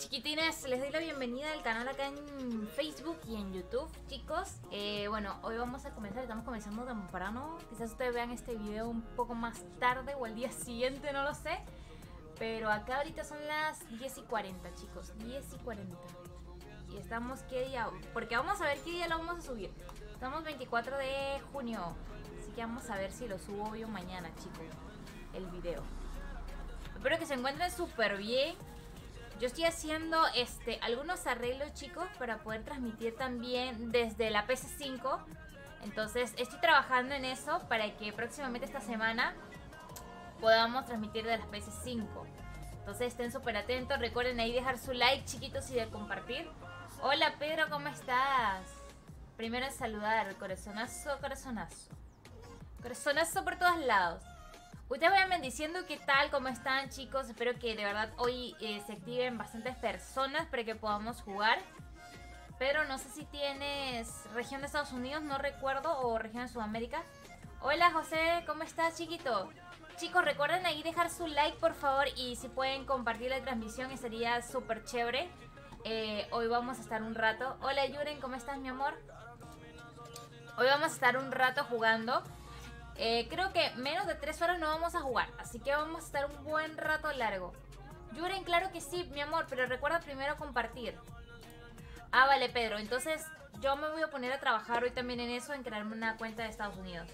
Chiquitines, les doy la bienvenida al canal acá en Facebook y en YouTube, chicos. Bueno, hoy vamos a comenzar, estamos comenzando temprano. Quizás ustedes vean este video un poco más tarde o al día siguiente, no lo sé. Pero acá ahorita son las 10:40, chicos, 10:40. Y estamos, ¿qué día? Porque vamos a ver qué día lo vamos a subir. Estamos 24 de junio, así que vamos a ver si lo subo hoy o mañana, chicos, el video. Espero que se encuentren súper bien. Yo estoy haciendo algunos arreglos, chicos, para poder transmitir también desde la PS5. Entonces estoy trabajando en eso para que próximamente esta semana podamos transmitir de las PS5. Entonces estén súper atentos. Recuerden ahí dejar su like, chiquitos, y de compartir. Hola Pedro, ¿cómo estás? Primero en saludar, corazonazo, corazonazo. Corazonazo por todos lados. Ustedes vayan diciendo qué tal, cómo están, chicos. Espero que de verdad hoy se activen bastantes personas para que podamos jugar. Pero no sé si tienes región de Estados Unidos, no recuerdo, o región de Sudamérica. Hola José, ¿cómo estás, chiquito? Chicos, recuerden ahí dejar su like, por favor, y si pueden compartir la transmisión, sería súper chévere. Hoy vamos a estar un rato. Hola Yuren, ¿cómo estás, mi amor? Hoy vamos a estar un rato jugando. Creo que menos de 3 horas no vamos a jugar, así que vamos a estar un buen rato largo. Yuren, claro que sí, mi amor, pero recuerda primero compartir. Ah, vale, Pedro, entonces yo me voy a poner a trabajar hoy también en eso, en crearme una cuenta de Estados Unidos.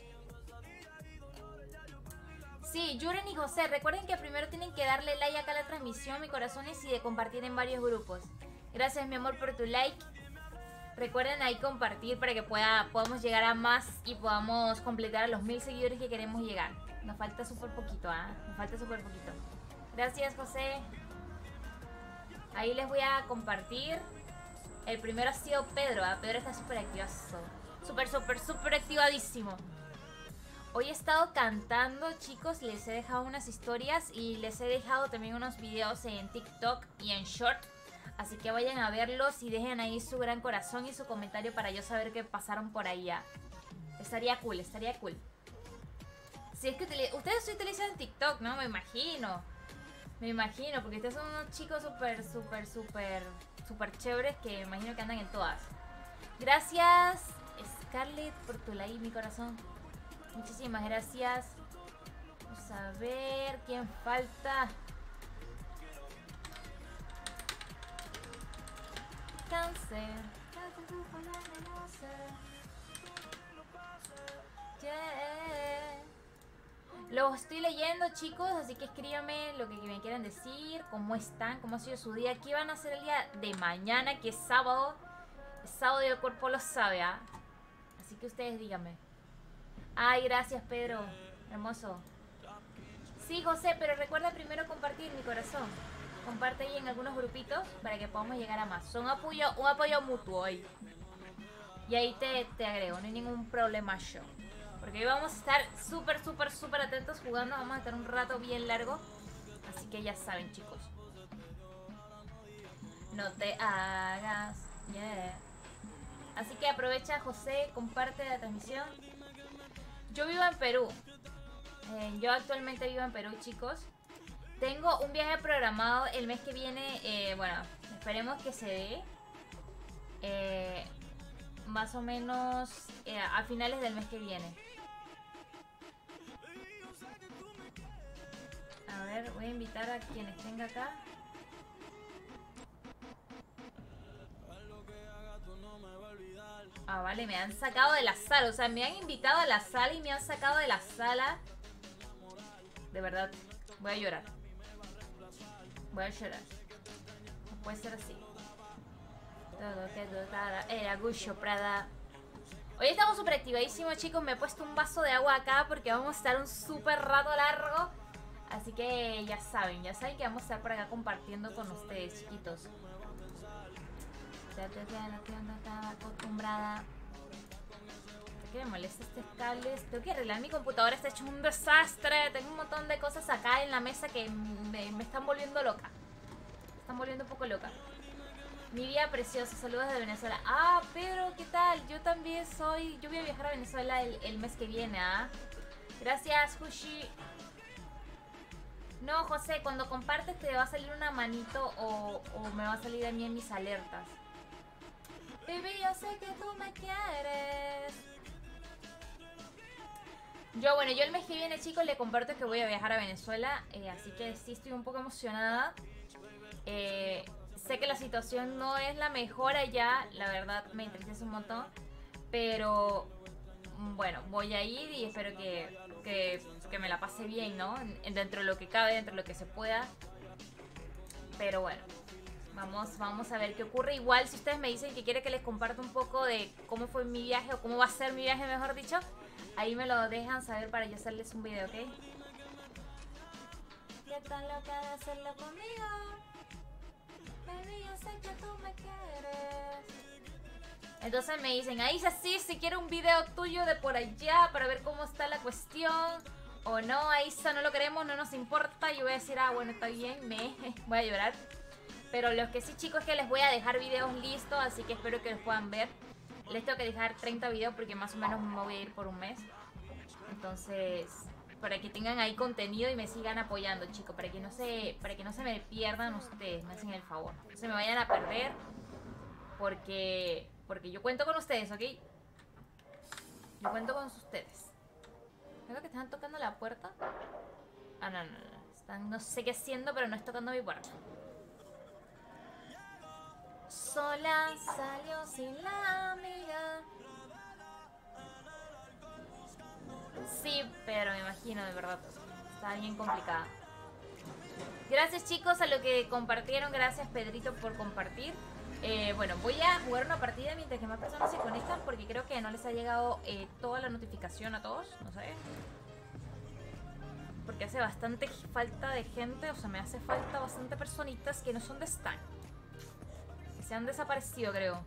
Sí, Yuren y José, recuerden que primero tienen que darle like acá a la transmisión, mi corazones, y de compartir en varios grupos. Gracias, mi amor, por tu like. Recuerden ahí compartir para que podamos llegar a más y podamos completar a los 1000 seguidores que queremos llegar. Nos falta súper poquito, ¿ah? Nos falta súper poquito. Gracias, José. Ahí les voy a compartir. El primero ha sido Pedro, ¿ah? Pedro está súper activazo. Súper activadísimo. Hoy he estado cantando, chicos. Les he dejado unas historias y les he dejado también unos videos en TikTok y en Short. Así que vayan a verlos y dejen ahí su gran corazón y su comentario para yo saber qué pasaron por ahí ya. Estaría cool, estaría cool. Si es que ustedes se utilizan TikTok, ¿no? Me imagino. Me imagino, porque ustedes son unos chicos súper chéveres que me imagino que andan en todas. Gracias, Scarlett, por tu like, mi corazón. Muchísimas gracias. Vamos a ver quién falta. Cáncer. Yeah. Lo estoy leyendo, chicos, así que escríbanme lo que me quieran decir, cómo están, cómo ha sido su día, qué van a hacer el día de mañana, que es sábado. Es sábado y el cuerpo lo sabe, ¿ah? Así que ustedes díganme. Ay, gracias, Pedro. Hermoso. Sí, José, pero recuerda primero compartir, mi corazón. Comparte ahí en algunos grupitos para que podamos llegar a más. Son un apoyo mutuo ahí. Y ahí te agrego, no hay ningún problema yo. Porque hoy vamos a estar súper atentos jugando. Vamos a estar un rato bien largo. Así que ya saben, chicos. No te hagas. Yeah. Así que aprovecha, José, comparte la transmisión. Yo vivo en Perú. Yo actualmente vivo en Perú, chicos. Tengo un viaje programado el mes que viene, bueno, esperemos que se dé, más o menos a finales del mes que viene. A ver, voy a invitar a quienes tenga acá. Ah, vale, me han sacado de la sala, o sea, me han invitado a la sala y me han sacado de la sala. De verdad, voy a llorar. Voy a llorar. No puede ser así. Todo que dotara era Guccio Prada. Hoy estamos súper activadísimos, chicos. Me he puesto un vaso de agua acá porque vamos a estar un súper rato largo. Así que ya saben que vamos a estar por acá compartiendo con ustedes, chiquitos. Estaba acostumbrada. ¿Por qué me molesta este cable? Tengo que arreglar mi computadora, está hecho un desastre. Tengo un montón de cosas acá en la mesa que me están volviendo loca. Me están volviendo un poco loca. Mi vida preciosa, saludos desde Venezuela. Ah, Pedro, ¿qué tal? Yo también soy... Yo voy a viajar a Venezuela el mes que viene, ¿ah? Gracias, Hushi. No, José, cuando compartes te va a salir una manito o me va a salir a mí en mis alertas. Baby, yo sé que tú me quieres. Bueno, yo el mes que viene, chicos, le comparto que voy a viajar a Venezuela. Así que sí estoy un poco emocionada. Sé que la situación no es la mejor allá. La verdad me entristece un montón. Pero bueno, voy a ir y espero que me la pase bien, ¿no? Dentro de lo que cabe, dentro de lo que se pueda. Pero bueno, vamos a ver qué ocurre. Igual si ustedes me dicen que quieren que les comparta un poco de cómo fue mi viaje o cómo va a ser mi viaje, mejor dicho, ahí me lo dejan saber para yo hacerles un video, ¿ok? ¿Qué tan loca de hacerlo conmigo? Baby, yo sé que tú me quieres. Entonces me dicen, Aisha, sí, si quiero un video tuyo de por allá para ver cómo está la cuestión. O no, Aisha, no lo queremos, no nos importa. Yo voy a decir, bueno, está bien, voy a llorar. Pero lo que sí, chicos, es que les voy a dejar videos listos, así que espero que los puedan ver. Les tengo que dejar 30 videos porque más o menos me voy a ir por un mes. Entonces, para que tengan ahí contenido y me sigan apoyando, chicos. Para que no se me pierdan ustedes, me hacen el favor. No se me vayan a perder porque yo cuento con ustedes, ¿ok? Yo cuento con ustedes. Creo que están tocando la puerta. No. Están, no sé qué haciendo, pero no es tocando mi puerta. Sola salió sin la amiga. Sí, pero me imagino, de verdad. Está bien complicada. Gracias, chicos, a lo que compartieron. Gracias, Pedrito, por compartir. Bueno, voy a jugar una partida mientras que más personas se conectan porque creo que no les ha llegado toda la notificación a todos. No sé. Porque hace bastante falta de gente. O sea, me hace falta bastante personitas que no son de Stan. Que se han desaparecido, creo.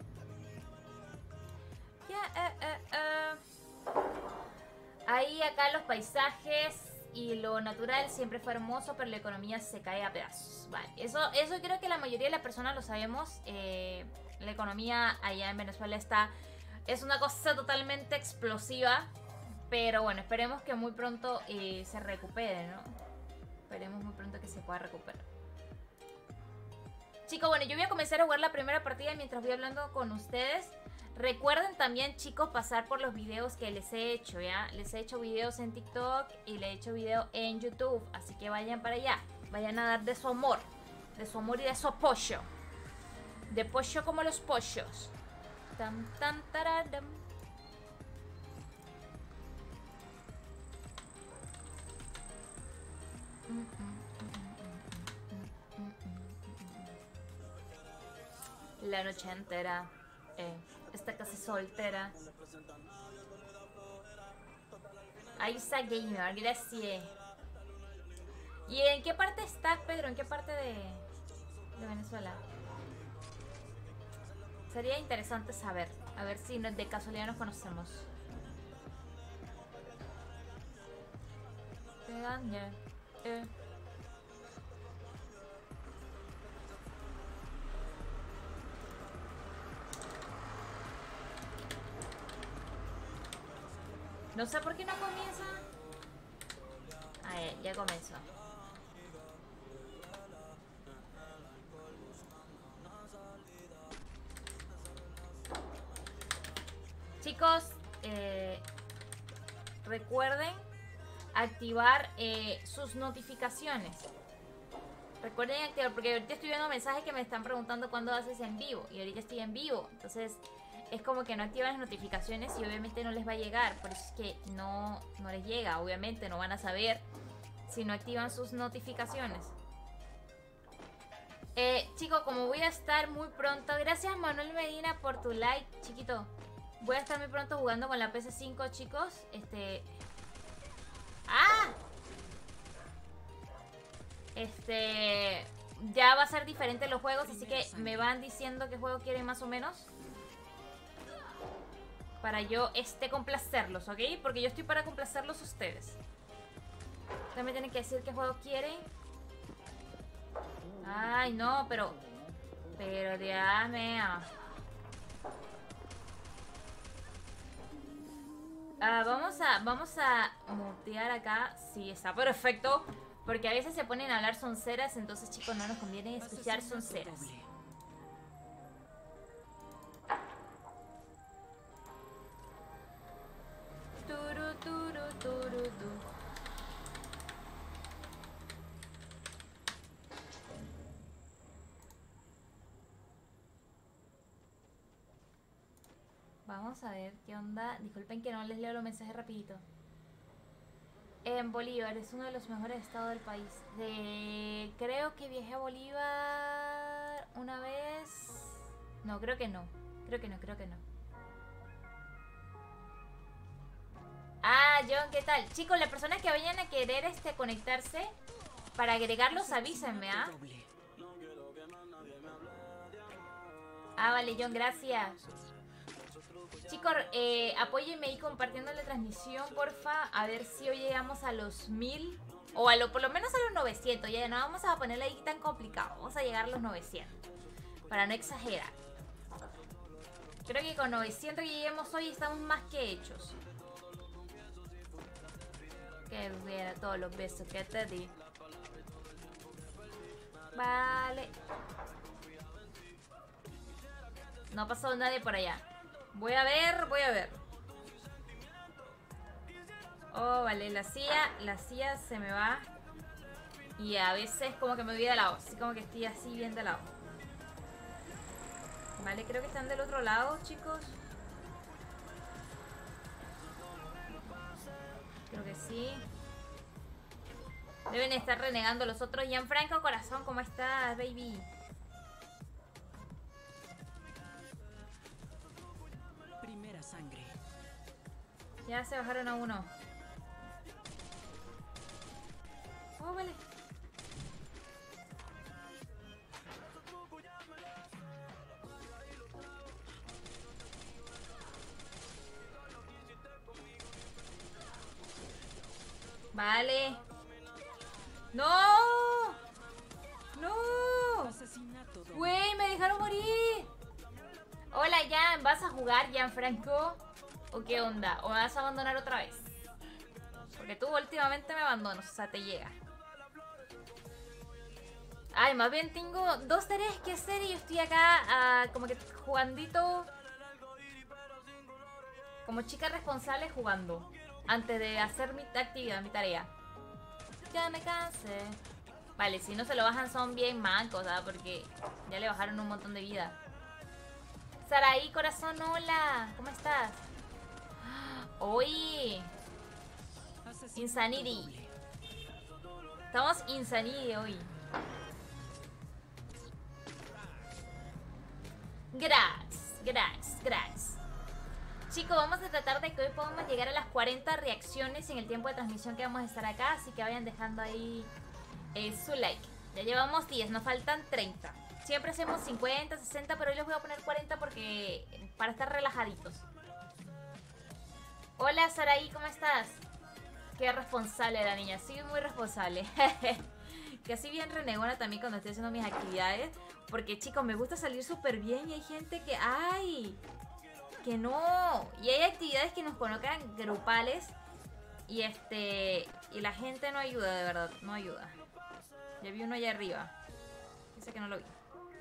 Ahí acá los paisajes y lo natural siempre fue hermoso, pero la economía se cae a pedazos. Vale, eso creo que la mayoría de las personas lo sabemos. La economía allá en Venezuela es una cosa totalmente explosiva. Pero bueno, esperemos que muy pronto se recupere, ¿no? Esperemos muy pronto que se pueda recuperar. Chicos, bueno, yo voy a comenzar a jugar la primera partida mientras voy hablando con ustedes. Recuerden también, chicos, pasar por los videos que les he hecho, ¿ya? Les he hecho videos en TikTok y les he hecho video en YouTube. Así que vayan para allá. Vayan a dar de su amor. De su amor y de su apoyo. De pollo como los pollos. Tan, tan, taradam. La noche entera. Esta casa soltera. Aisa Gamer, gracias. ¿Y en qué parte estás, Pedro? ¿En qué parte de Venezuela? Sería interesante saber. A ver si de casualidad nos conocemos. No sé por qué no comienza. Ya comenzó. Chicos, recuerden activar sus notificaciones. Recuerden activar, porque ahorita estoy viendo mensajes que me están preguntando cuándo haces en vivo. Y ahorita estoy en vivo. Entonces es como que no activan las notificaciones y obviamente no les va a llegar. Por eso es que no les llega. Obviamente no van a saber si no activan sus notificaciones. Chicos, como voy a estar muy pronto. Gracias, Manuel Medina, por tu like, chiquito. Voy a estar muy pronto jugando con la PS5, chicos. Ya va a ser diferente los juegos, así que me van diciendo qué juego quieren más o menos. Para yo complacerlos, ¿ok? Porque yo estoy para complacerlos a ustedes. Ustedes me tienen que decir qué juego quieren. Ay, no, pero Dios mío. Vamos a mutear acá. Sí, está perfecto. Porque a veces se ponen a hablar sonceras, entonces chicos no nos conviene escuchar sonceras. Turu, turu, turu, tu. Vamos a ver qué onda. Disculpen que no les leo los mensajes rapidito. En Bolívar es uno de los mejores estados del país. Creo que viajé a Bolívar una vez. No, creo que no. Creo que no. Ah, John, ¿qué tal? Chicos, las personas que vayan a querer conectarse, para agregarlos avísenme, ¿ah? Ah, vale, John, gracias. Chicos, apóyenme ahí compartiendo la transmisión, porfa. A ver si hoy llegamos a los 1000. O por lo menos a los 900. Ya no vamos a ponerle ahí tan complicado. Vamos a llegar a los 900. Para no exagerar. Creo que con 900 que lleguemos hoy estamos más que hechos. Que hubiera todos los besos que te di. Vale. No ha pasado nadie por allá. Voy a ver. Oh, vale, la silla se me va. Y a veces como que me voy de lado. Así como que estoy así bien de lado. Vale, creo que están del otro lado, chicos. Creo que sí. Deben estar renegando los otros. Gianfranco, corazón, ¿cómo estás, baby? Primera sangre. Ya se bajaron a uno. Oh, vale. Vale. ¡No! ¡No! Asesinato doble. ¡Güey! ¡Me dejaron morir! Hola, Jan. ¿Vas a jugar, Gianfranco? ¿O qué onda? ¿O me vas a abandonar otra vez? Porque tú últimamente me abandonas. O sea, te llega. Ay, más bien tengo 2 tareas que hacer y yo estoy acá como que jugandito. Como chica responsable jugando. Antes de hacer mi actividad, mi tarea. Ya me cansé. Vale, si no se lo bajan son bien mancos, ¿sabes? Porque ya le bajaron un montón de vida. Saraí, corazón, hola. ¿Cómo estás? Oye. Insanity. Estamos Insanity hoy. Gracias. Chicos, vamos a tratar de que hoy podamos llegar a las 40 reacciones en el tiempo de transmisión que vamos a estar acá. Así que vayan dejando ahí su like. Ya llevamos 10, nos faltan 30. Siempre hacemos 50, 60, pero hoy les voy a poner 40 porque para estar relajaditos. Hola, Saraí, ¿cómo estás? Qué responsable la niña, sí, muy responsable. Que así bien renegona también cuando estoy haciendo mis actividades. Porque, chicos, me gusta salir súper bien y hay gente que... ¡ay! Que no. Y hay actividades que nos colocan grupales y y la gente no ayuda, de verdad, no ayuda. Ya vi uno allá arriba. Dice que no lo vi.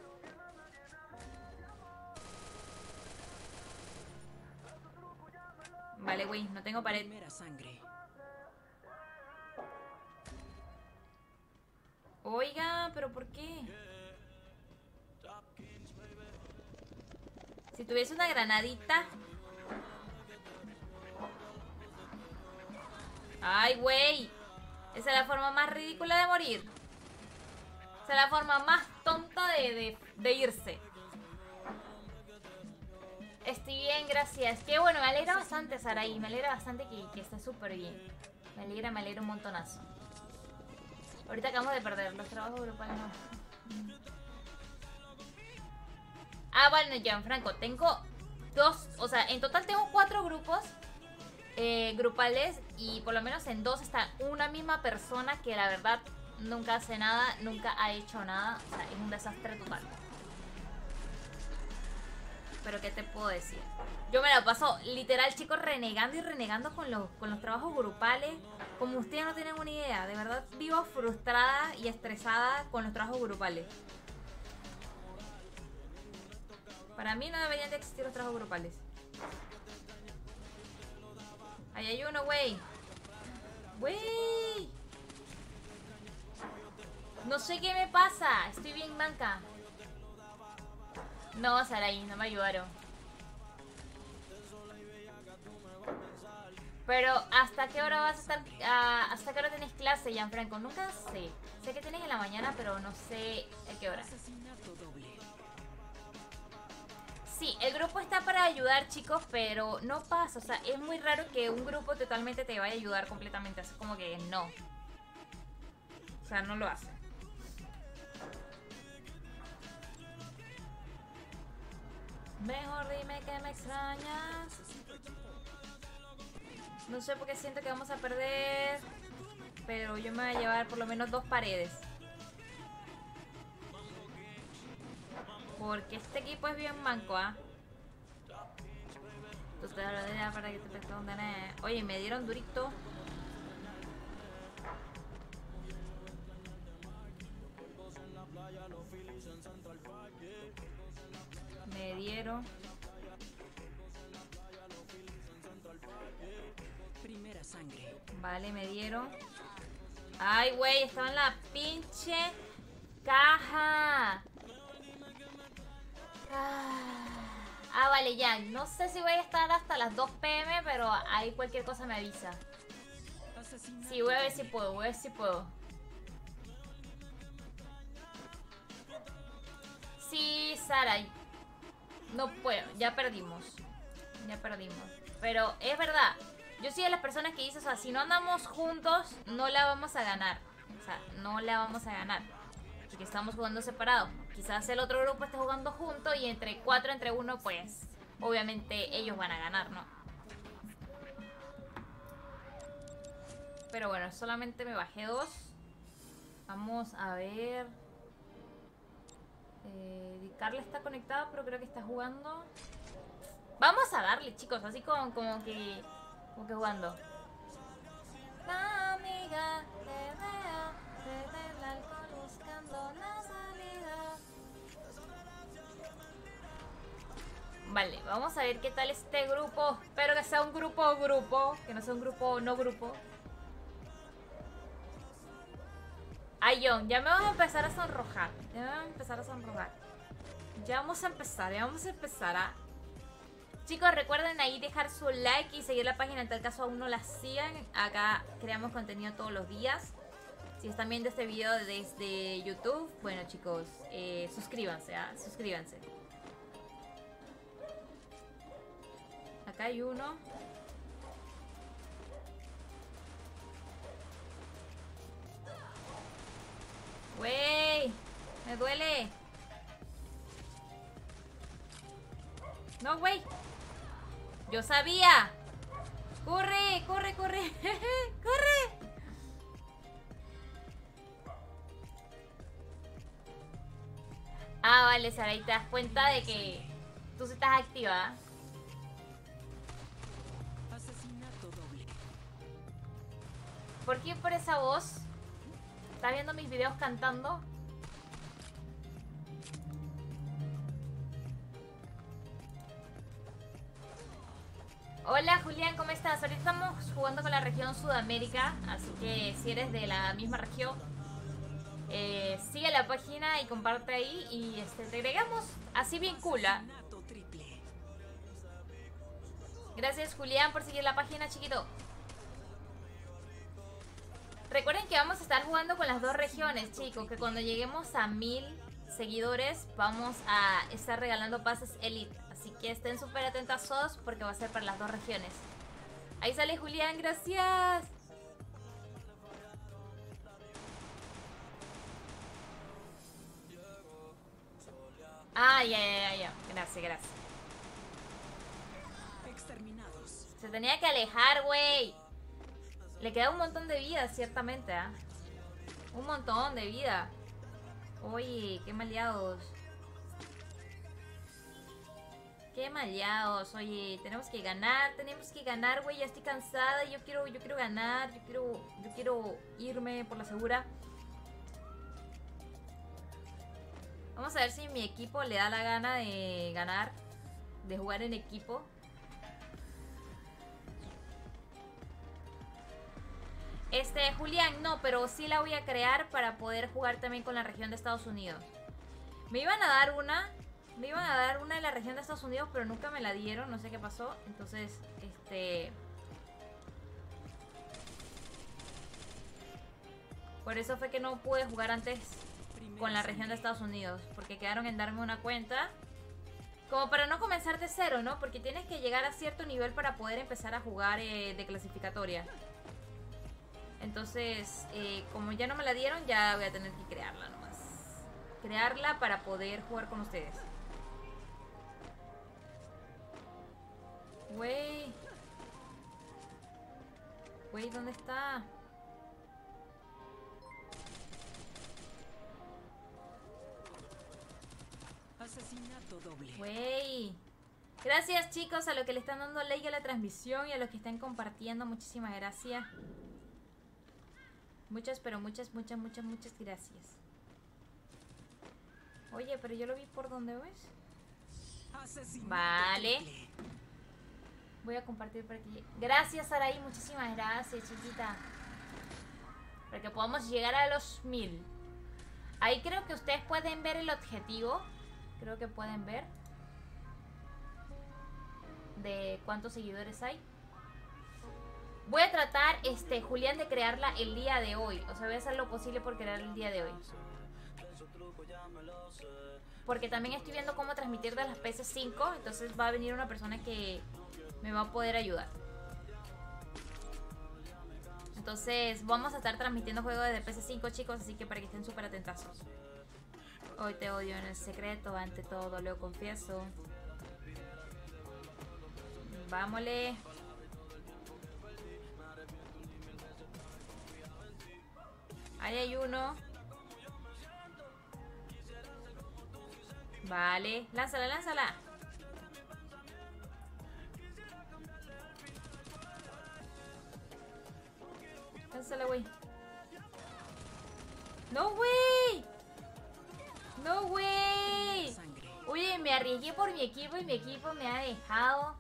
Vale, güey, no tengo pared. Primera sangre. Oiga, pero ¿por qué? Si tuviese una granadita. Ay, güey. Esa es la forma más ridícula de morir. Esa es la forma más tonta de irse. Estoy bien, gracias. Qué bueno, me alegra bastante, Saraí. Me alegra bastante que esté súper bien. Me alegra un montonazo. Ahorita acabamos de perder los trabajos grupales. No. Ah, bueno, Gianfranco, tengo 2, o sea, en total tengo 4 grupos grupales y por lo menos en 2 está una misma persona que la verdad nunca hace nada, nunca ha hecho nada, o sea, es un desastre total. Pero ¿qué te puedo decir? Yo me la paso literal, chicos, renegando y renegando con los trabajos grupales. Como ustedes no tienen una idea, de verdad vivo frustrada y estresada con los trabajos grupales. Para mí no deberían de existir los trabajos grupales. Ahí hay uno, güey. Güey. No sé qué me pasa. Estoy bien manca. No, Sarai, no me ayudaron. Pero, ¿hasta qué hora vas a estar? ¿Hasta qué hora tenés clase, Gianfranco? Nunca sé. Sé que tenés en la mañana, pero no sé a qué hora. Asesinato doble. Sí, el grupo está para ayudar, chicos, pero no pasa. O sea, es muy raro que un grupo totalmente te vaya a ayudar completamente. Así como que no. O sea, no lo hace. Mejor dime que me extrañas. No sé por qué siento que vamos a perder. Pero yo me voy a llevar por lo menos 2 paredes. Porque este equipo es bien manco, ¿ah? Tú te lo dirás para que te pregunten. Oye, me dieron durito. Me dieron. Primera sangre. Vale, me dieron. Ay, güey, estaba en la pinche caja. Vale, ya. No sé si voy a estar hasta las 2 p.m, pero ahí cualquier cosa me avisa. Sí, voy a ver si puedo, voy a ver si puedo. Sí, Sara. No puedo, ya perdimos. Ya perdimos. Pero es verdad. Yo soy de las personas que dicen, o sea, si no andamos juntos, no la vamos a ganar. O sea, no la vamos a ganar. Porque estamos jugando separados. Quizás el otro grupo esté jugando junto y entre 4, entre 1, pues obviamente ellos van a ganar, ¿no? Pero bueno, solamente me bajé 2. Vamos a ver. Carla está conectada, pero creo que está jugando. Vamos a darle, chicos, así como que jugando. Amiga, te veo, desde el alcohol buscando la salida. Vale, vamos a ver qué tal este grupo. Espero que sea un grupo, que no sea un grupo no grupo. Ay, John, ya me vamos a empezar a sonrojar. Ya me vamos a empezar a sonrojar. Ya vamos a empezar a... Chicos, recuerden ahí dejar su like y seguir la página en tal caso aún no la sigan. Acá creamos contenido todos los días. Si están viendo este video desde YouTube, bueno chicos, suscríbanse, suscríbanse. Acá hay uno. Wey, me duele. No, güey. Yo sabía. Corre, corre, corre. Corre. Vale, Sara, y te das cuenta de que tú sí estás activa. Asesinato doble. ¿Por qué por esa voz? ¿Estás viendo mis videos cantando? Hola Julián, ¿cómo estás? Ahorita estamos jugando con la región Sudamérica, así que si eres de la misma región, sigue la página y comparte ahí y te agregamos así bien cool. Asesinato triple. Gracias Julián por seguir la página, chiquito. Recuerden que vamos a estar jugando con las 2 regiones, chicos, que cuando lleguemos a 1000 seguidores vamos a estar regalando pases Elite. Así que estén súper atentos todos porque va a ser para las 2 regiones. Ahí sale Julián, gracias. Ya. Gracias. Exterminados. Se tenía que alejar, güey. Le queda un montón de vida, ciertamente, ¿ah? Un montón de vida. Oye, qué maleados. Qué maleados, oye, tenemos que ganar, güey, ya estoy cansada, yo quiero ganar, yo quiero irme por la segura. Vamos a ver si mi equipo le da la gana de ganar, de jugar en equipo. Julián, no, pero sí la voy a crear para poder jugar también con la región de Estados Unidos. Me iban a dar una de la región de Estados Unidos, pero nunca me la dieron, no sé qué pasó. Entonces, por eso fue que no pude jugar antes con la región de Estados Unidos, porque quedaron en darme una cuenta. Como para no comenzar de cero, ¿no? Porque tienes que llegar a cierto nivel para poder empezar a jugar de clasificatoria. Entonces, como ya no me la dieron, ya voy a tener que crearla nomás. Crearla para poder jugar con ustedes. Güey. Güey, ¿dónde está? Asesinato doble. Güey. Gracias, chicos, a los que le están dando like a la transmisión y a los que están compartiendo. Muchísimas gracias. Muchas, pero muchas gracias. Oye, pero yo lo vi por donde ves. Vale. Voy a compartir por aquí. Gracias, Saraí. Muchísimas gracias, chiquita. Para que podamos llegar a los 1000. Ahí creo que ustedes pueden ver el objetivo. Creo que pueden ver de cuántos seguidores hay. Voy a tratar, Julián, de crearla el día de hoy. O sea, voy a hacer lo posible por crearla el día de hoy. Porque también estoy viendo cómo transmitir de las PS5. Entonces va a venir una persona que me va a poder ayudar. Entonces vamos a estar transmitiendo juegos de PS5, chicos. Así que para que estén súper atentazos. Hoy te odio en el secreto. Ante todo lo confieso. Vámosle. Ahí hay uno. Vale, lánzala, lánzala. Lánzala, güey. No, güey. No, güey. Oye, me arriesgué por mi equipo y mi equipo me ha dejado.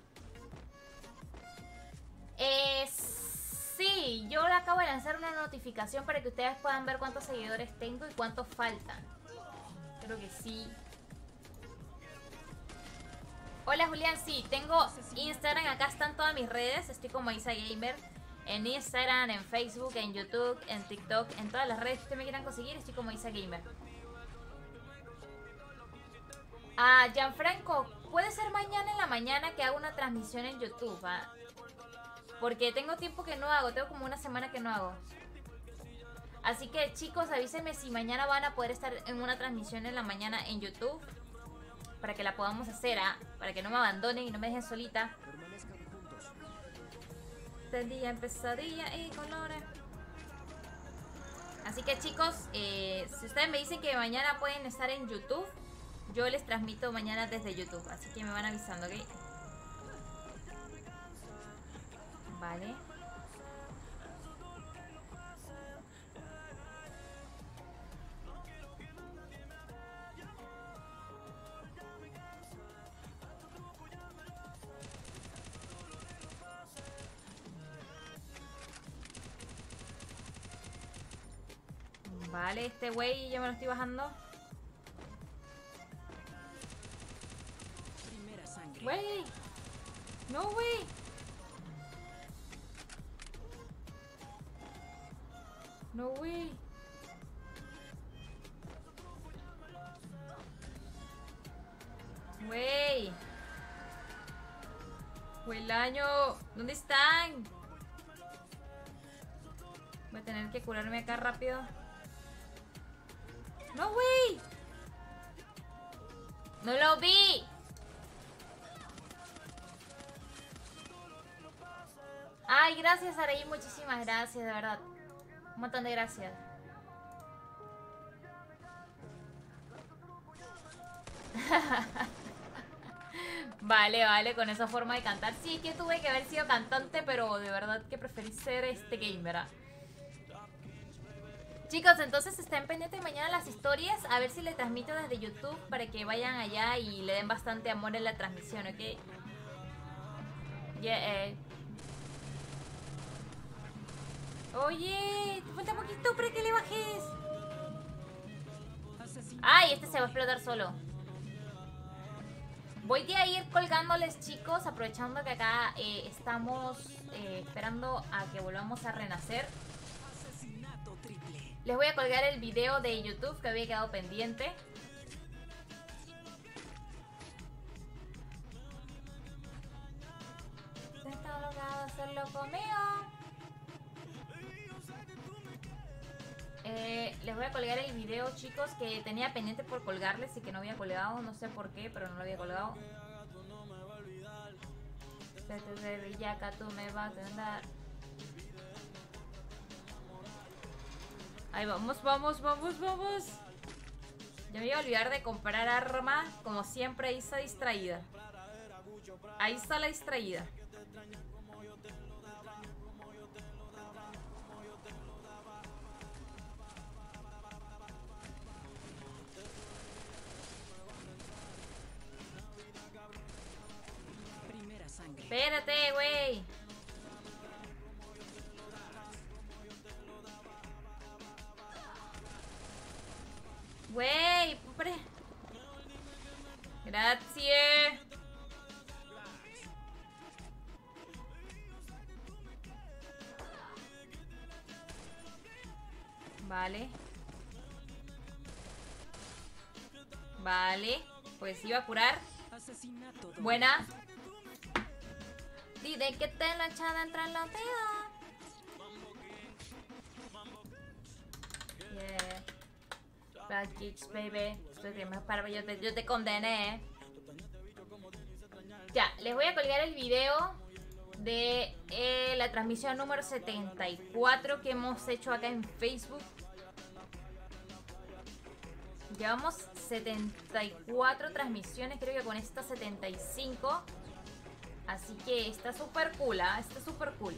Sí, yo le acabo de lanzar una notificación para que ustedes puedan ver cuántos seguidores tengo y cuántos faltan. Creo que sí. Hola, Julián, sí, tengo Instagram, acá están todas mis redes. Estoy como Isa Gamer. En Instagram, en Facebook, en YouTube, en TikTok, en todas las redes que ustedes me quieran conseguir, estoy como Isa Gamer. Ah, Gianfranco, puede ser mañana en la mañana que haga una transmisión en YouTube, ¿ah? Porque tengo tiempo que no hago, tengo como una semana que no hago. Así que, chicos, avísenme si mañana van a poder estar en una transmisión en la mañana en YouTube. Para que la podamos hacer, ¿ah? Para que no me abandonen y no me dejen solita. Del día en pesadilla y colores. Así que, chicos, si ustedes me dicen que mañana pueden estar en YouTube, yo les transmito mañana desde YouTube. Así que me van avisando, ¿ok? Vale. Vale, este güey ya me lo estoy bajando. Primera sangre. Güey. No, güey. No, güey. Güey. Güeylaño. ¿Dónde están? Voy a tener que curarme acá rápido. ¡No, güey! ¡No lo vi! Ay, gracias, Araí. Muchísimas gracias, de verdad. Un montón de gracias. Vale, vale, con esa forma de cantar. Sí, es que tuve que haber sido cantante, pero de verdad que preferí ser gamer. ¿Ah? Chicos, entonces estén pendientes mañana las historias. A ver si le transmito desde YouTube para que vayan allá y le den bastante amor en la transmisión, ¿ok? Yeah, Oye, te falta poquito para que le bajes. Ay, este se va a explotar solo. Voy a ir colgándoles, chicos, aprovechando que acá estamos esperando a que volvamos a renacer. Les voy a colgar el video de YouTube que había quedado pendiente. Está logrado hacerlo conmigo. Les voy a colgar el video, chicos, que tenía pendiente por colgarles y que no había colgado. No sé por qué, pero no lo había colgado. De Villaca, tú me vas a andar. Ahí vamos, vamos, vamos, vamos. Ya me iba a olvidar de comprar arma. Como siempre, ahí está distraída. Ahí está la distraída. Espérate, güey. Güey, hombre. Gracias. Vale. Vale. Pues iba a curar. Buena. Dile que te la echada entre los dedos. Yeah. Bad kicks, baby. Yo te condené. Ya, les voy a colgar el video de la transmisión número 74 que hemos hecho acá en Facebook. Llevamos 74 transmisiones, creo que con esta 75. Así que está súper cool, ¿eh? Está súper cool.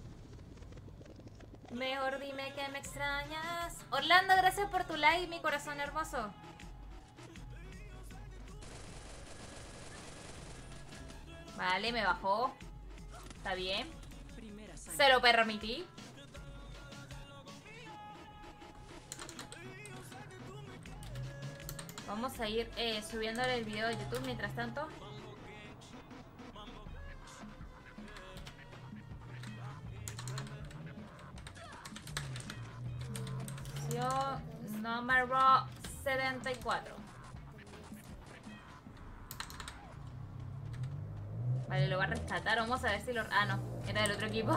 Mejor dime que me extrañas. Orlando, gracias por tu like, mi corazón hermoso. Vale, me bajó. Está bien. Se lo permití. Vamos a ir subiéndole el video de YouTube mientras tanto. Número 74. Vale, lo va a rescatar. Vamos a ver si lo... Ah, no. Era del otro equipo.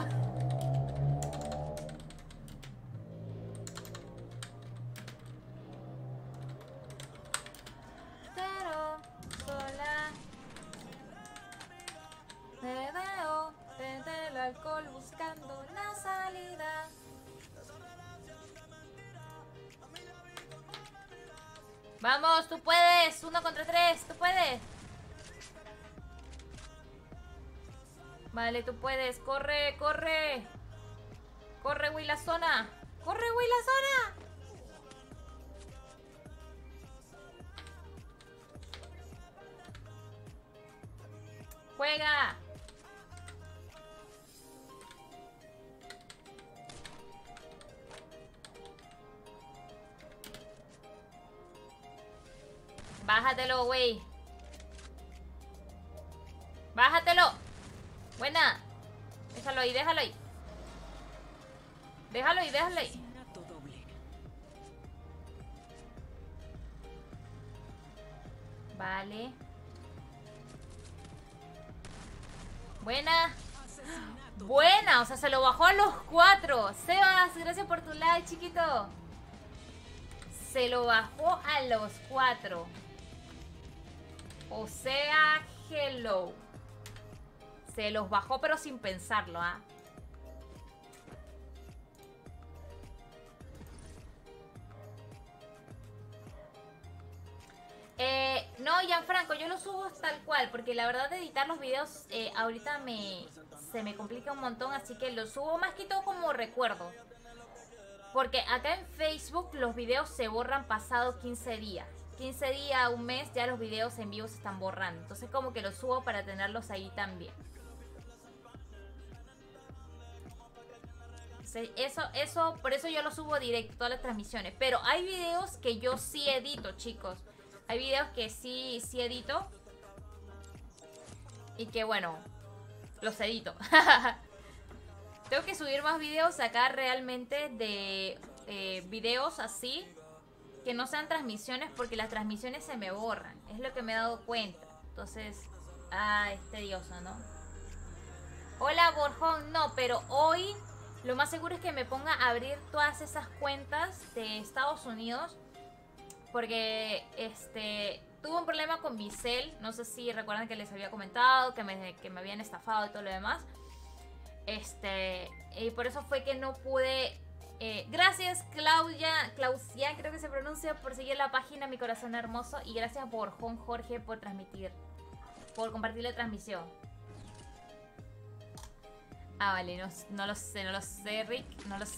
Pero sola me veo desde el alcohol buscando una salida. Vamos, tú puedes. 1 contra 3, tú puedes. Vale, tú puedes. Corre, corre. Corre, güey, la zona. Corre, güey, la zona. Juega. Bájatelo, güey. Bájatelo. Buena. Déjalo ahí, déjalo ahí. Déjalo ahí, déjalo ahí. Vale. Buena. Buena, o sea, se lo bajó a los 4. Sebas, gracias por tu like, chiquito. Se lo bajó a los 4. O sea, hello. Se los bajó pero sin pensarlo, ¿ah? No, Gianfranco, yo lo subo tal cual, porque la verdad de editar los videos ahorita se me complica un montón, así que lo subo más que todo como recuerdo. Porque acá en Facebook los videos se borran pasado 15 días. 15 días, un mes, ya los videos en vivo se están borrando. Entonces como que los subo para tenerlos ahí también. Por eso yo lo subo directo, todas las transmisiones. Pero hay videos que yo sí edito, chicos. Hay videos que sí edito. Y que bueno, los edito. Tengo que subir más videos acá realmente de videos así. Que no sean transmisiones porque las transmisiones se me borran. Es lo que me he dado cuenta. Entonces, es tedioso, ¿no? Hola, Borjón. No, pero hoy lo más seguro es que me ponga a abrir todas esas cuentas de Estados Unidos. Porque tuve un problema con mi cel. No sé si recuerdan que les había comentado que me habían estafado y todo lo demás. Y por eso fue que no pude. Gracias Clausia, creo que se pronuncia, por seguir la página Mi Corazón Hermoso. Y gracias Borjón Jorge por compartir la transmisión. Vale, no lo sé, Rick. No lo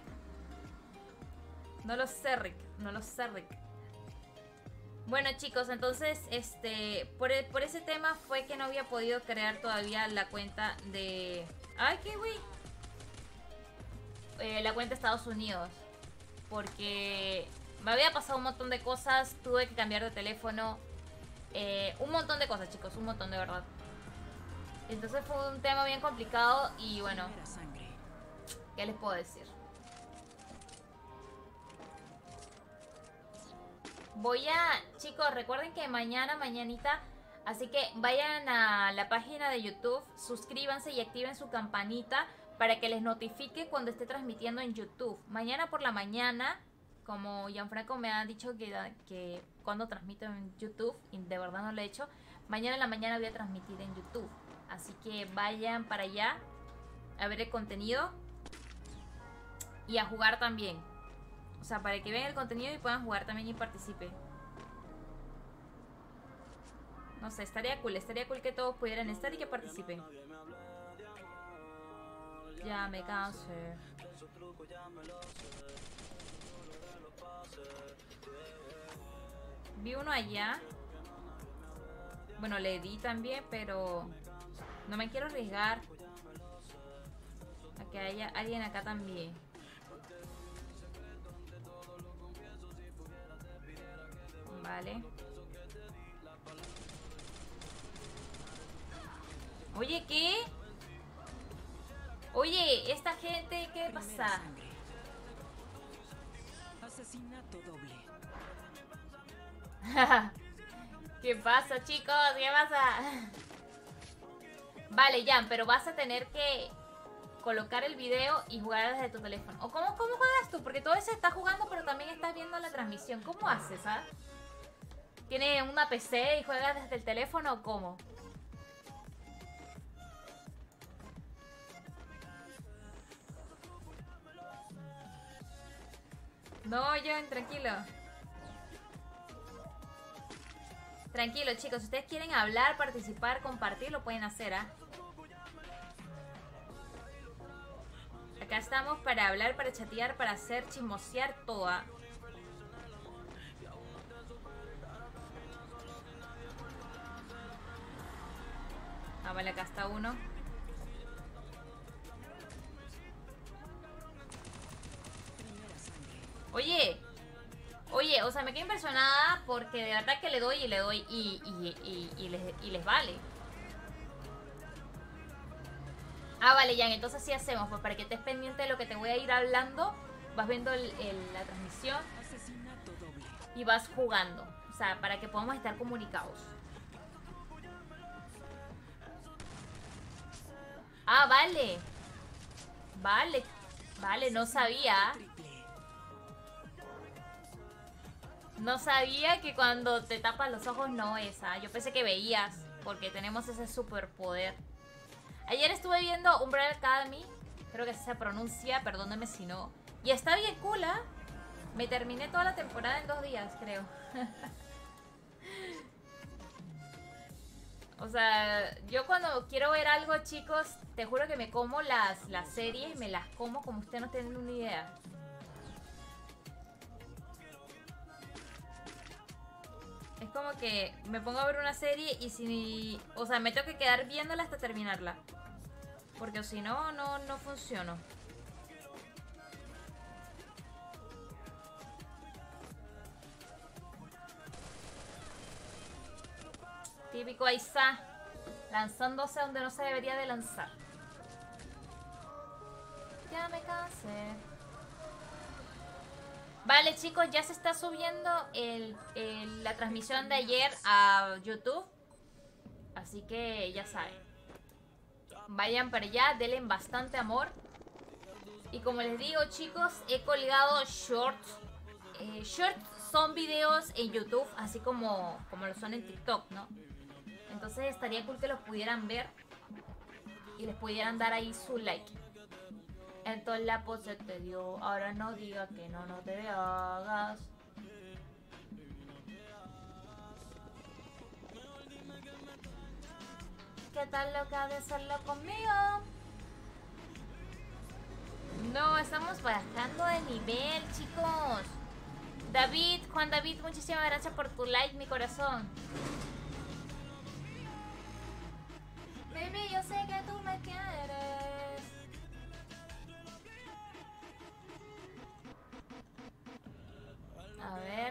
sé, Rick. Bueno, chicos, entonces, por ese tema fue que no había podido crear todavía la cuenta de... ¡Ay, qué güey! La cuenta de Estados Unidos. Porque me había pasado un montón de cosas, tuve que cambiar de teléfono. Un montón de cosas, chicos, un montón de verdad. Entonces fue un tema bien complicado y bueno, ¿qué les puedo decir? Chicos, recuerden que mañanita, así que vayan a la página de YouTube, suscríbanse y activen su campanita para que les notifique cuando esté transmitiendo en YouTube. Mañana por la mañana, como Gianfranco me ha dicho que cuando transmito en YouTube, y de verdad no lo he hecho, mañana en la mañana voy a transmitir en YouTube. Así que vayan para allá a ver el contenido y a jugar también. O sea, para que vean el contenido y puedan jugar también y participen. No sé, estaría cool que todos pudieran estar y que participen. Ya me cansé. Vi uno allá. Bueno, le di también, pero no me quiero arriesgar a que haya alguien acá también. Vale. Oye, ¿qué? Oye, esta gente, ¿qué pasa? Asesinato doble. ¿Qué pasa, chicos? ¿Qué pasa? Vale, Jan, pero vas a tener que colocar el video y jugar desde tu teléfono. ¿O cómo juegas tú? Porque todo eso estás jugando, pero también estás viendo la transmisión. ¿Cómo haces, ah? ¿Tienes una PC y juegas desde el teléfono o cómo? No, John, tranquilo. Tranquilo, chicos. Si ustedes quieren hablar, participar, compartir, lo pueden hacer, ¿ah? Acá estamos para hablar, para chatear, para hacer, chismosear, todo, ¿ah? Vale, acá está uno. Oye, o sea, me quedé impresionada porque de verdad que le doy y les vale. Vale, Jan, entonces así hacemos, pues para que estés pendiente de lo que te voy a ir hablando, vas viendo la transmisión y vas jugando, o sea, para que podamos estar comunicados. Vale, no sabía. No sabía que cuando te tapas los ojos no es, ¿ah? Yo pensé que veías, porque tenemos ese superpoder. Ayer estuve viendo Umbrella Academy, creo que se pronuncia, perdónenme si no. Y está bien cool, ¿ah? Me terminé toda la temporada en 2 días, creo. O sea, yo cuando quiero ver algo, chicos, te juro que me como las series, me las como como ustedes no tienen una idea. Es como que me pongo a ver una serie y si... O sea, me tengo que quedar viéndola hasta terminarla. Porque si no, no funciono. Típico Aiza, lanzándose donde no se debería de lanzar. Ya me cansé. Vale, chicos, ya se está subiendo la transmisión de ayer a YouTube. Así que ya saben. Vayan para allá, denle bastante amor. Y como les digo, chicos, he colgado shorts. Shorts son videos en YouTube, así como lo son en TikTok, ¿no? Entonces estaría cool que los pudieran ver y les pudieran dar ahí su like. Entonces la pose te dio, ahora no diga que no te hagas. ¿Qué tal loca de hacerlo conmigo? No, estamos bajando de nivel, chicos. David, Juan David, muchísimas gracias por tu like, mi corazón. Baby, yo sé que tú me quieres. A ver.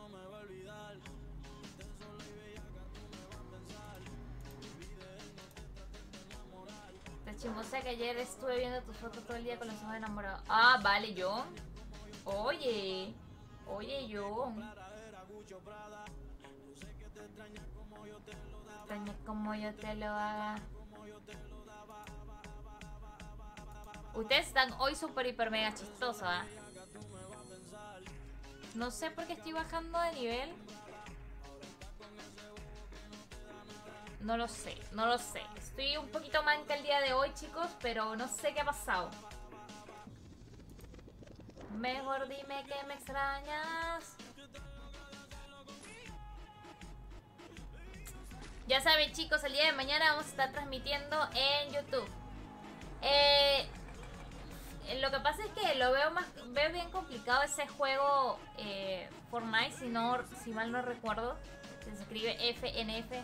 Te chismosea que ayer estuve viendo tus fotos todo el día con los ojos enamorados. Ah, vale, yo. Oye, yo. Extraña como yo te lo haga. Ustedes están hoy súper hiper mega chistosos, ¿eh? No sé por qué estoy bajando de nivel. No lo sé. Estoy un poquito manca el día de hoy, chicos, pero no sé qué ha pasado. Mejor dime que me extrañas. Ya saben, chicos, el día de mañana vamos a estar transmitiendo en YouTube. Lo que pasa es que lo veo bien complicado ese juego Fortnite, si mal no recuerdo. Se escribe FNF.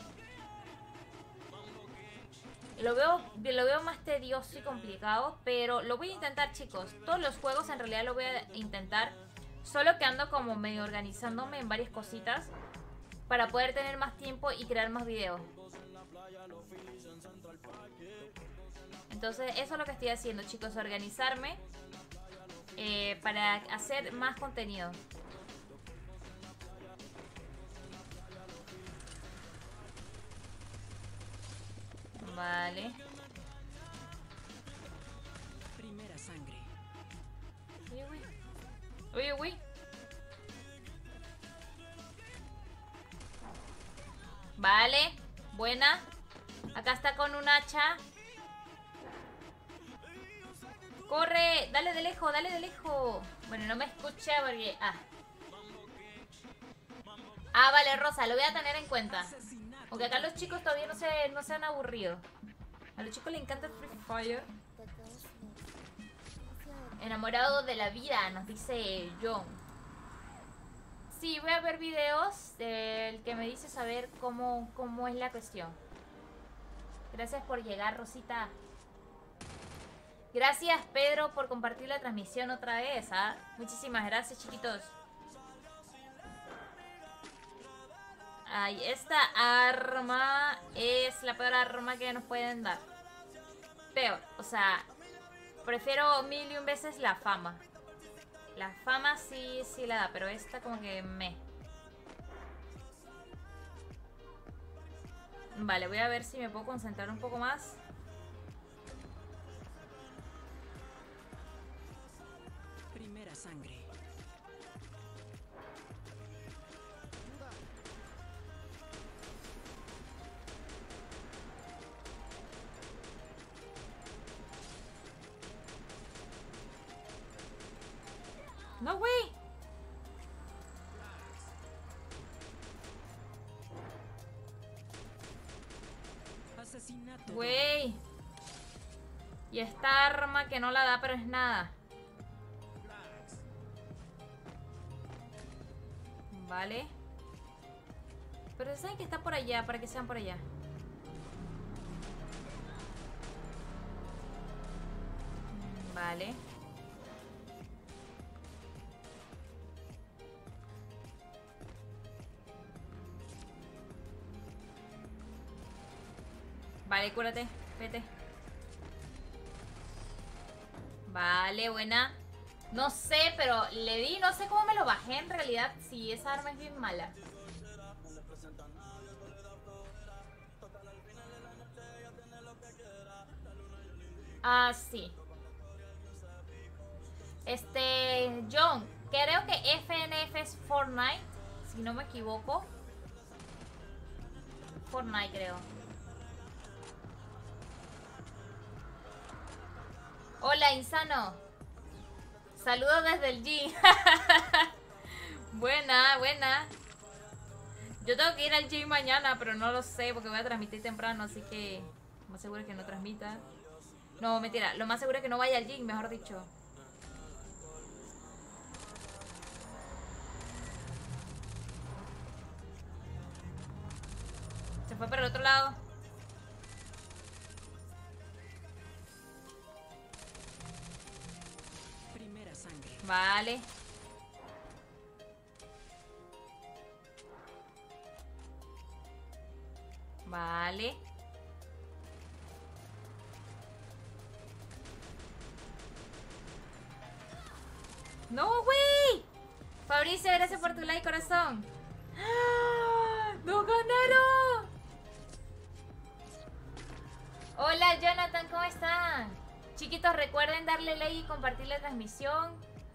Lo veo más tedioso y complicado, pero lo voy a intentar, chicos. Todos los juegos en realidad lo voy a intentar. Solo que ando como medio organizándome en varias cositas para poder tener más tiempo y crear más videos. Entonces eso es lo que estoy haciendo, chicos, organizarme para hacer más contenido. Vale. Primera sangre. Uy. Vale, buena. Acá está con un hacha. Corre, dale de lejos. Bueno, no me escuché porque... Ah, vale, Rosa, lo voy a tener en cuenta. Aunque acá los chicos todavía no se han aburrido. A los chicos les encanta el Free Fire. Enamorado de la vida, nos dice John. Sí, voy a ver videos del que me dice saber cómo es la cuestión. Gracias por llegar, Rosita. Gracias, Pedro, por compartir la transmisión otra vez, ¿ah? Muchísimas gracias, chiquitos. Ay, esta arma es la peor arma que nos pueden dar. Peor, o sea, prefiero mil y un veces la fama. La fama sí la da, pero esta como que me... Vale, voy a ver si me puedo concentrar un poco más. Primera sangre. No, güey. Asesinato. Güey. Y esta arma que no la da, pero es nada. Vale. Pero saben que está por allá, para que sean por allá. Vale. Vale, cúrate, vete. Vale, buena. No sé, pero le di, no sé cómo me lo bajé en realidad. Si esa arma es bien mala. Ah, sí. John, creo que FNF es Fortnite, si no me equivoco. Fortnite, creo. Hola, Insano. Saludos desde el gym. Buena, buena. Yo tengo que ir al gym mañana, pero no lo sé porque voy a transmitir temprano, así que lo más seguro es que no transmita. No, mentira, lo más seguro es que no vaya al gym, mejor dicho. Se fue para el otro lado. Primera sangre. Vale. Vale. ¡No, güey! Fabricio, gracias por tu like, corazón. ¡Ah! ¡Nos ganaron! Hola, Jonathan, ¿cómo están? Chiquitos, recuerden darle like y compartir la transmisión.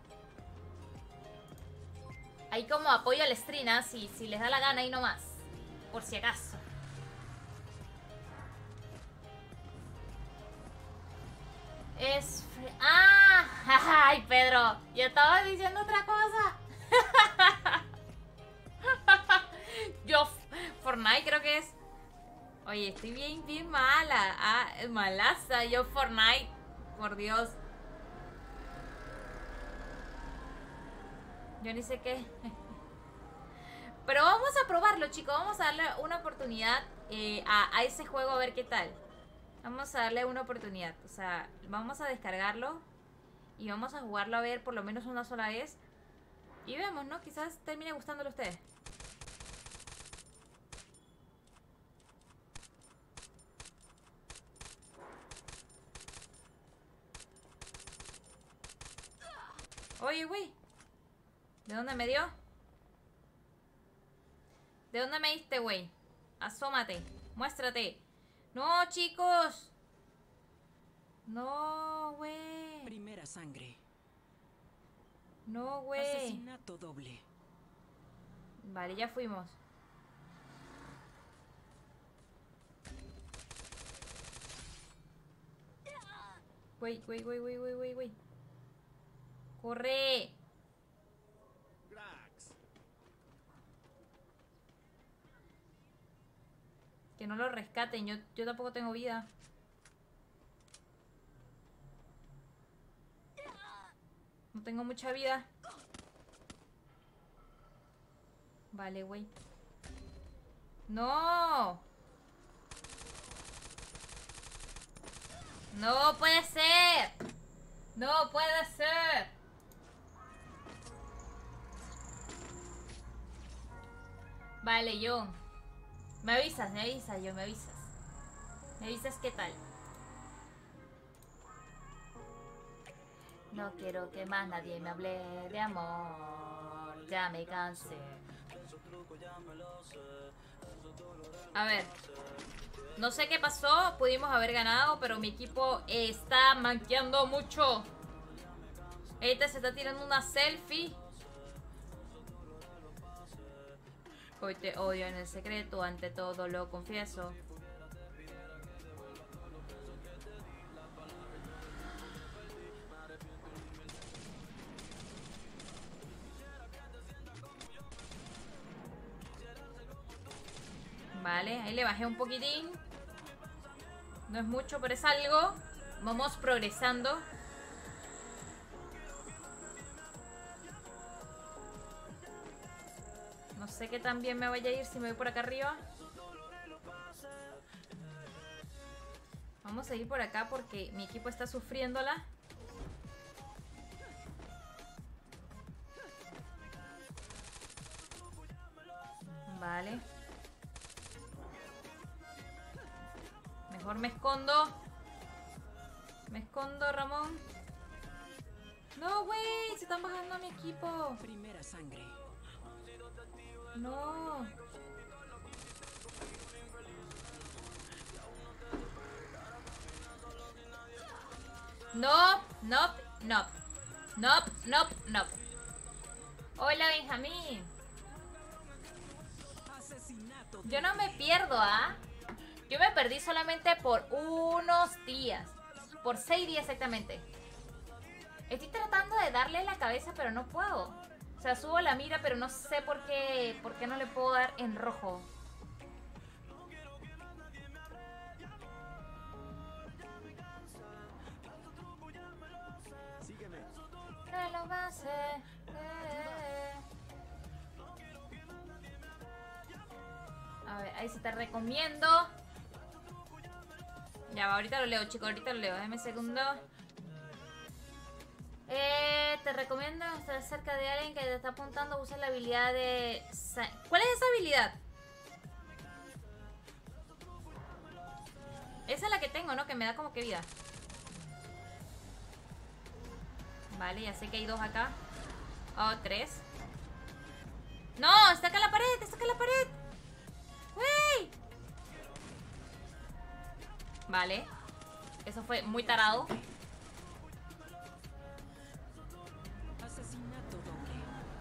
Ahí como apoyo al stream, ¿eh? Si les da la gana, ahí nomás. Por si acaso. ¡Ah! ¡Ay, Pedro! Yo estaba diciendo otra cosa. Yo, Fortnite creo que es. Oye, estoy bien mala. Ah, malaza. Yo Fortnite. Por Dios. Yo ni sé qué. Pero vamos a probarlo, chicos. Vamos a darle una oportunidad a ese juego a ver qué tal. Vamos a darle una oportunidad. O sea, vamos a descargarlo y vamos a jugarlo a ver por lo menos una sola vez. Y vemos, ¿no? Quizás termine gustándole a ustedes. Oye, güey. ¿De dónde me dio? ¿De dónde me diste, güey? Asómate. Muéstrate. No, chicos. No, güey. Primera sangre. No, güey. Asesinato doble. Vale, ya fuimos. Güey. Corre. Que no lo rescaten. Yo tampoco tengo vida. No tengo mucha vida. Vale, güey. ¡No! ¡No puede ser! ¡No puede ser! Vale, John. Me avisas, John, me avisas. Me avisas qué tal. No quiero que más nadie me hable de amor. Ya me cansé. A ver. No sé qué pasó. Pudimos haber ganado, pero mi equipo está manqueando mucho. Este se está tirando una selfie. Hoy te odio en el secreto. Ante todo lo confieso. Vale, ahí le bajé un poquitín. No es mucho, pero es algo. Vamos progresando. No sé qué tan bien me vaya a ir si me voy por acá arriba. Vamos a ir por acá porque mi equipo está sufriéndola. Vale. Mejor me escondo. Me escondo, Ramón. No, güey. Se están bajando a mi equipo. Primera sangre. No. No, no, no. No, no, no. Hola, Benjamín. Asesinato. Yo no me pierdo, ¿ah? Yo me perdí solamente por unos días. Por 6 días exactamente. Estoy tratando de darle la cabeza, pero no puedo. O sea, subo la mira, pero no sé por qué no le puedo dar en rojo. Sígueme. Que lo va a hacer. A ver, ahí se te recomiendo. Ya va, ahorita lo leo, chicos, ahorita lo leo. Déjame un segundo. Te recomiendo estar cerca de alguien que te está apuntando. Usa la habilidad de... ¿Cuál es esa habilidad? Esa es la que tengo, ¿no? Que me da como que vida. Vale, ya sé que hay 2 acá. Oh, 3. ¡No! ¡Está acá en la pared! ¡Está acá en la pared! ¡Wey! Vale. Eso fue muy tarado. Asesinato doble.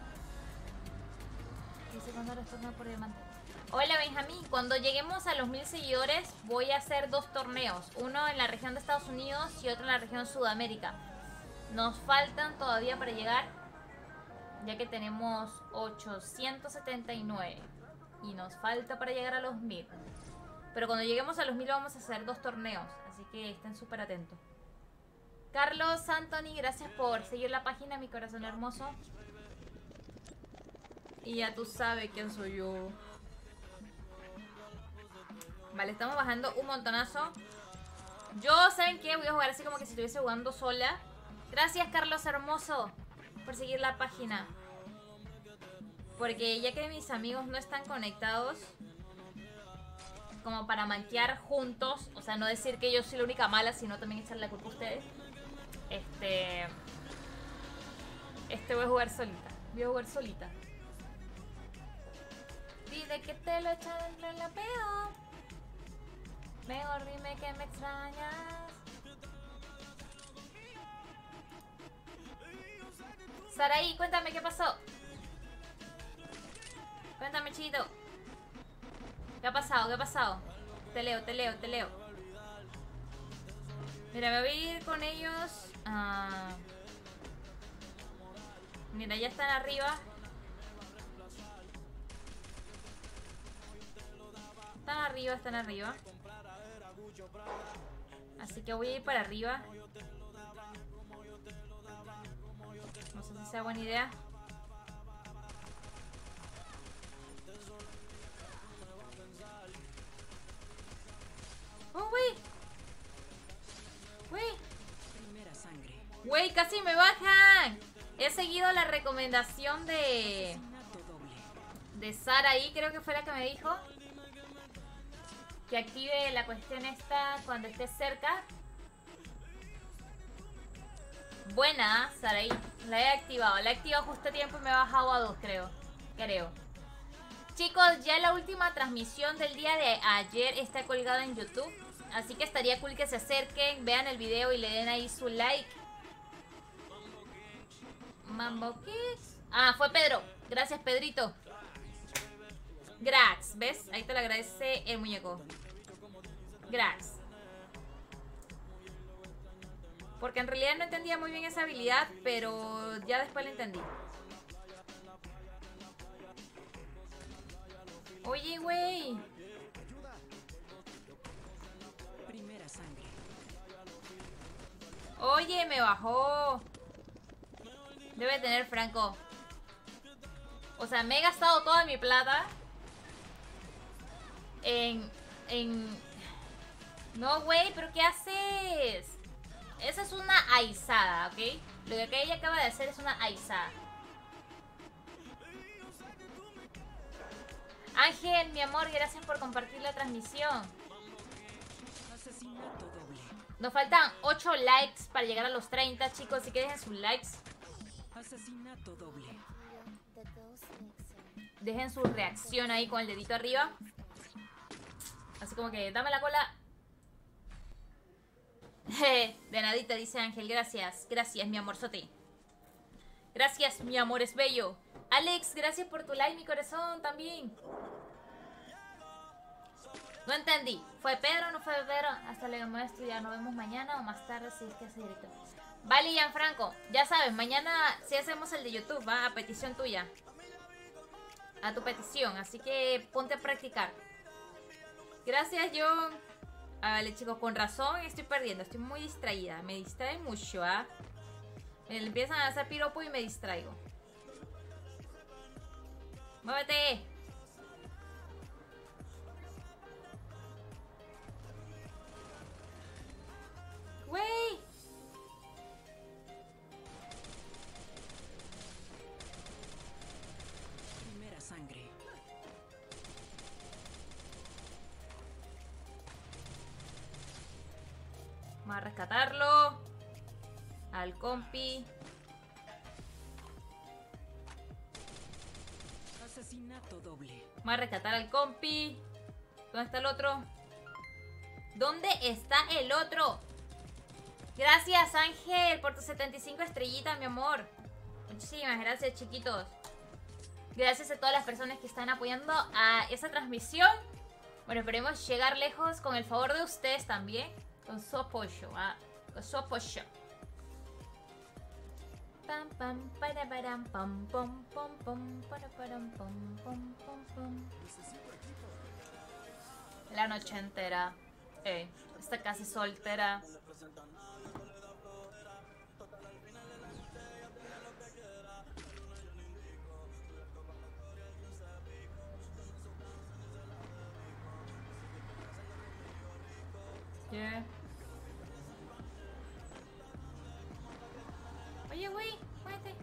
Dice cuando retorna por diamante. Hola, Benjamín. Cuando lleguemos a los 1000 seguidores voy a hacer 2 torneos. Uno en la región de Estados Unidos y otro en la región Sudamérica. Nos faltan todavía para llegar, ya que tenemos 879. Y nos falta para llegar a los 1000. Pero cuando lleguemos a los 1000 vamos a hacer 2 torneos. Así que estén súper atentos. Carlos Anthony, gracias por seguir la página, mi corazón hermoso. Y ya tú sabes quién soy yo. Vale, estamos bajando un montonazo. Yo, ¿saben qué? Voy a jugar así como que si estuviese jugando sola. Gracias, Carlos hermoso, por seguir la página. Porque ya que mis amigos no están conectados como para manquear juntos, o sea, no decir que yo soy la única mala, sino también echarle la culpa a ustedes. Voy a jugar solita. Voy a jugar solita. Dile que te lo echa dentro de la peo. Mejor dime que me extrañas. Saraí, cuéntame qué pasó. Cuéntame, chito. ¿Qué ha pasado? ¿Qué ha pasado? Te leo, te leo, te leo. Mira, me voy a ir con ellos. Mira, ya están arriba. Están arriba, están arriba. Así que voy a ir para arriba. No sé si sea buena idea. ¡Oh, güey! ¡Güey! Primera sangre. ¡Güey, casi me bajan! He seguido la recomendación de Asesinato doble. Sara ahí, creo que fue la que me dijo que active la cuestión esta cuando esté cerca. Buena, Saraí. La he activado. La he activado justo a tiempo y me he bajado a 2, creo. Chicos, ya la última transmisión del día de ayer está colgada en YouTube. Así que estaría cool que se acerquen, vean el video y le den ahí su like. Mambo Kicks. Ah, fue Pedro. Gracias, Pedrito. Grax, ¿ves? Ahí te lo agradece el muñeco. Grax. Porque en realidad no entendía muy bien esa habilidad, pero ya después la entendí. Oye, güey. Primera sangre. Oye, me bajó. Debe tener Franco. O sea, me he gastado toda mi plata en... No, güey, pero ¿qué haces? Esa es una aizada, ¿ok? Lo que ella acaba de hacer es una aizada. Ángel, mi amor, gracias por compartir la transmisión. Asesinato doble. Nos faltan 8 likes para llegar a los 30, chicos. Así que dejen sus likes. Asesinato doble. Dejen su reacción ahí con el dedito arriba. Así como que, dame la cola. De nadita, dice Ángel. Gracias, gracias, mi amorzote. Gracias, mi amor, es bello. Alex, gracias por tu like, mi corazón, también. No entendí. ¿Fue Pedro o no fue Pedro? Hasta luego, me voy a estudiar. Nos vemos mañana o más tarde si es que hace directo. Vale, Gianfranco, ya sabes, mañana sí hacemos el de YouTube, ¿va? A petición tuya. A tu petición, así que ponte a practicar. Gracias, John. Vale, chicos, con razón estoy perdiendo. Estoy muy distraída. Me distrae mucho, ¿ah? Me empiezan a hacer piropo y me distraigo. ¡Muévete! ¡Güey! Primera sangre. Vamos a rescatarlo. Al compi. Asesinato doble. Vamos a rescatar al compi. ¿Dónde está el otro? ¿Dónde está el otro? Gracias, Ángel, por tus 75 estrellitas, mi amor. Muchísimas gracias, chiquitos. Gracias a todas las personas que están apoyando a esa transmisión. Bueno, esperemos llegar lejos con el favor de ustedes también. Con su apoyo, con su apoyo. Pam pam para param pam pam pam pam para param pam pam pam pam. La noche entera. Está casi soltera. Yeah. Oye, güey, muévete.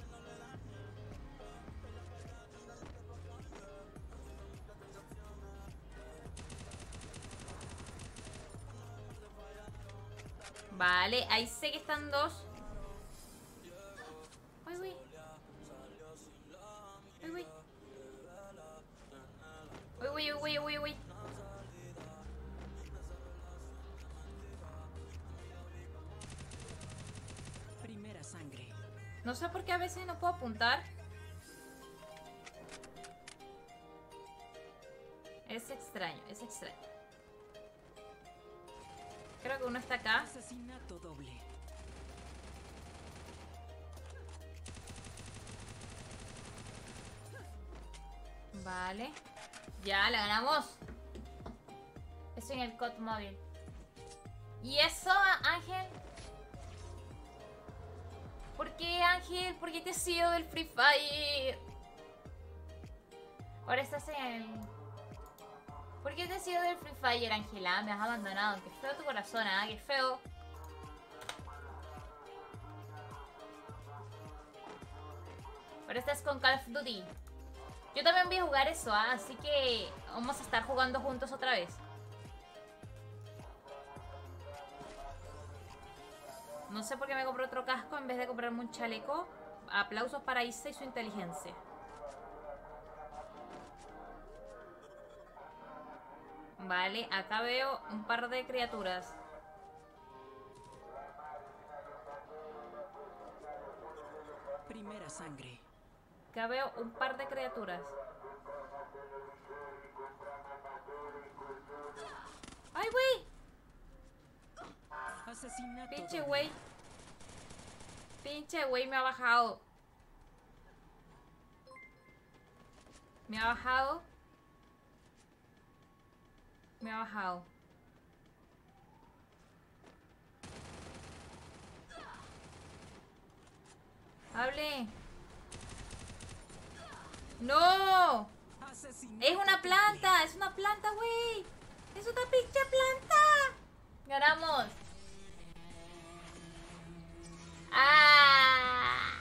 Vale, ahí sé que están dos. Uy, uy. Uy, uy. Uy, uy, uy, uy, uy. Primera sangre. No sé por qué a veces no puedo apuntar. Es extraño, es extraño. Creo que uno está acá. Asesinato doble. Vale. Ya, la ganamos. Estoy en el COD móvil. ¿Y eso, Ángel? ¿Por qué, Ángel? ¿Por qué te has ido del Free Fire? Ahora estás en el... ¿Por qué te has ido del Free Fire, Ángela? Me has abandonado. Qué feo tu corazón, ¿ah? Qué feo. Ahora estás con Call of Duty. Yo también voy a jugar eso, ¿ah? Así que vamos a estar jugando juntos otra vez. No sé por qué me compré otro casco en vez de comprarme un chaleco. Aplausos para Isa y su inteligencia. Vale, acá veo un par de criaturas. Primera sangre. Acá veo un par de criaturas. ¡Ay, güey! Asesinato Pinche doble. güey. Pinche güey me ha bajado. Me ha bajado. Me ha bajado. Hable. ¡No! Asesinato Es una doble. planta, güey. Es una pinche planta. Ganamos. ¡Ah!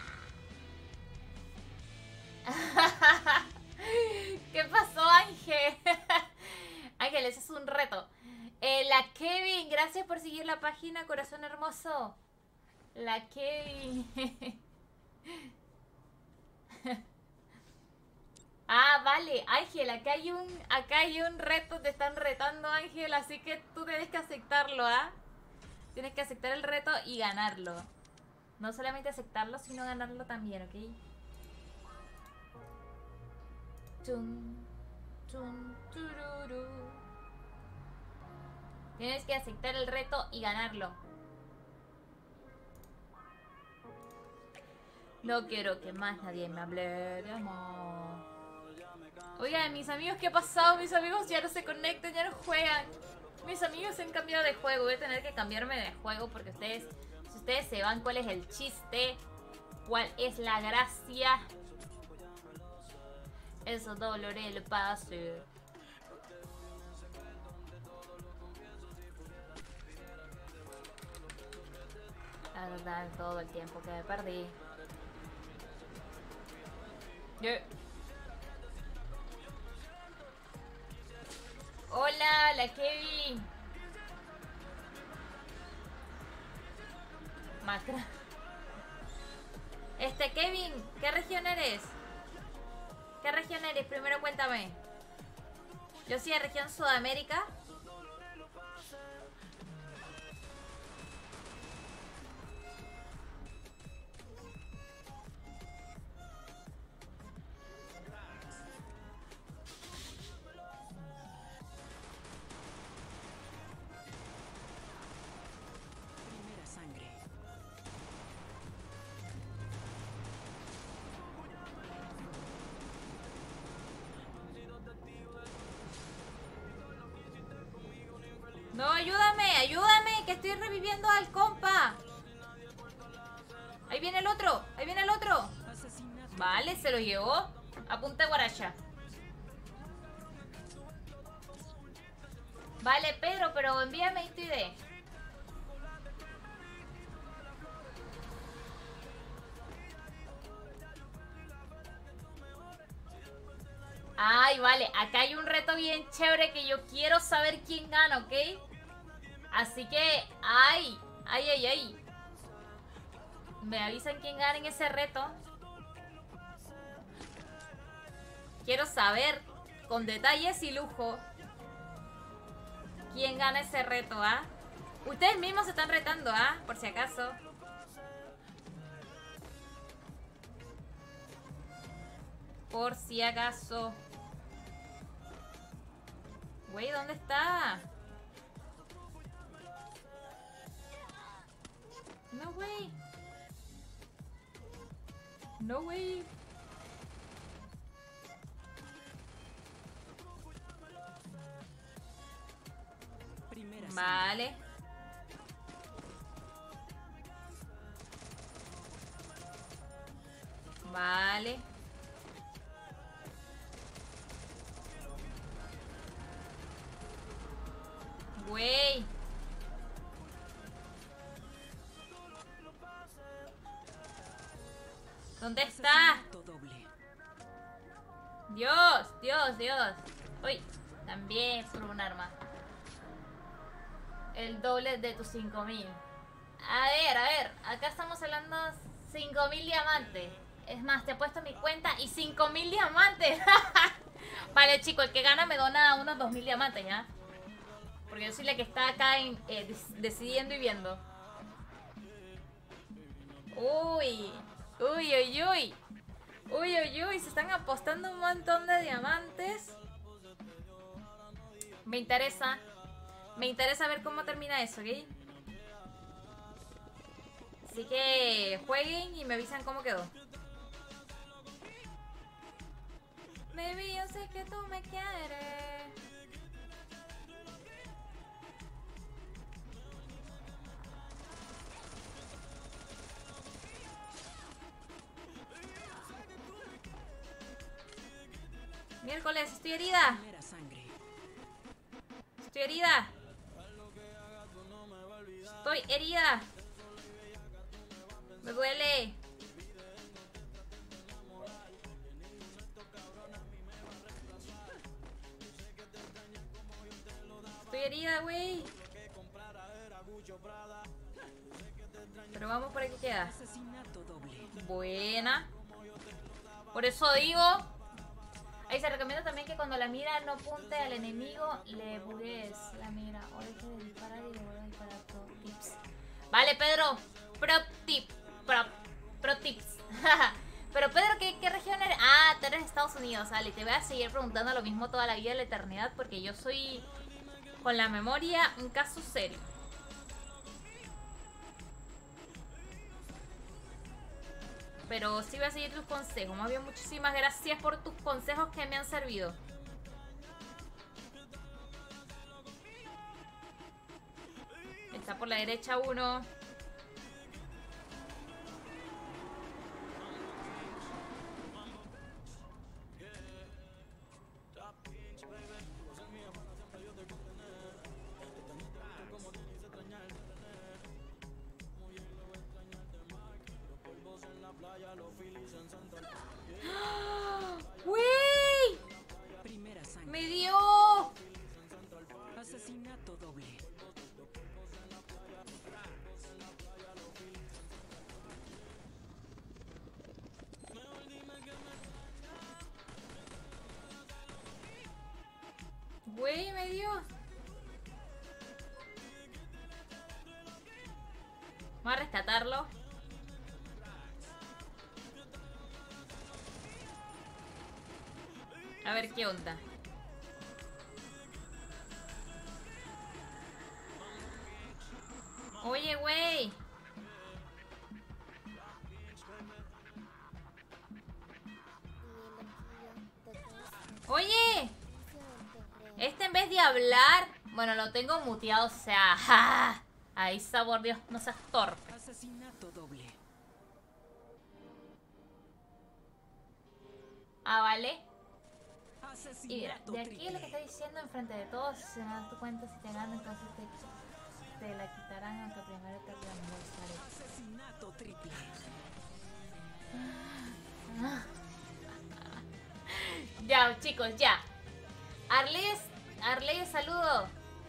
¿Qué pasó, Ángel? Ángel, ese es un reto. La Kevin, gracias por seguir la página, corazón hermoso. La Kevin. Ah, vale, Ángel, acá hay un reto, te están retando, Ángel, así que tú tienes que aceptarlo, ¿ah? Tienes que aceptar el reto y ganarlo. No solamente aceptarlo, sino ganarlo también, ¿ok? Chun, chun, tururú. Tienes que aceptar el reto y ganarlo. No quiero que más nadie me hable de amor. Oigan, mis amigos, ¿qué ha pasado? Mis amigos ya no se conectan, ya no juegan. Mis amigos se han cambiado de juego. Voy a tener que cambiarme de juego porque ustedes, si ustedes se van, ¿cuál es el chiste? ¿Cuál es la gracia? Eso doloré el pase. La verdad, todo el tiempo que me perdí. Hola, la Kevin. Macra. Kevin, ¿qué región eres? ¿Qué región eres? Primero cuéntame. Yo soy de región Sudamérica. Primera sangre. No, ayúdame, ayúdame, que estoy reviviendo al compa. Ahí viene el otro, ahí viene el otro. Asesinato. Vale, se lo llevó. A punta de guaracha. Vale, Pedro, pero envíame tu ID. Ay, vale, acá hay un reto bien chévere que yo quiero saber quién gana, ¿ok? Así que, ay, ay, ay, ay. Me avisan quién gana en ese reto. Quiero saber, con detalles y lujo, quién gana ese reto, ¿ah? Ustedes mismos se están retando, ¿ah? Por si acaso. Por si acaso. Güey, ¿dónde está? No, güey. No, güey. Primera sangre. Vale. Vale. Güey. ¿Dónde está? Asesinato doble. Dios, Dios, Dios. Uy, también por un arma. El doble de tus 5000. A ver, acá estamos hablando 5000 diamantes. Es más, te he puesto mi cuenta y 5000 diamantes. Vale, chico, el que gana me dona unos 2000 diamantes, ¿ya? Porque yo soy la que está acá decidiendo y viendo. Uy, uy, uy, uy. Uy, uy, uy, se están apostando un montón de diamantes. Me interesa ver cómo termina eso, ¿ok? Así que jueguen y me avisan cómo quedó. Baby, yo sé que tú me quieres. Miércoles, estoy herida. Primera sangre. Estoy herida. Estoy herida. Me duele. Estoy herida, güey. Pero vamos por aquí queda. Asesinato doble. Buena. Por eso digo. Ahí se recomienda también que cuando la mira no apunte al enemigo, le bugues la mira. O deje de disparar y le vuelva a disparar. Pro tips. Vale, Pedro. Pro tip. Pro tips. Pero Pedro, ¿qué región eres? Ah, tú eres Estados Unidos. Vale, te voy a seguir preguntando lo mismo toda la vida de la eternidad porque yo soy, con la memoria, un caso serio. Pero sí voy a seguir tus consejos. Más bien, muchísimas gracias por tus consejos que me han servido. Está por la derecha uno. ¡Wey! Primera sangre. ¡Me dio! Asesinato doble. Güey, me dio. Vamos a rescatarlo. A ver qué onda. Oye, güey. Oye. Este en vez de hablar, bueno, lo tengo muteado, o sea, ¡ja! Ahí sabor, Dios, no seas torpe. Asesinato doble. Ah, vale. Y mira, Asesinato de aquí triple. lo que está diciendo enfrente de todos, si se dan tu cuenta, si te ganan, entonces te la quitarán aunque primero te reembolsaré. Asesinato triple. Ya, chicos, ya. Arles, saludo.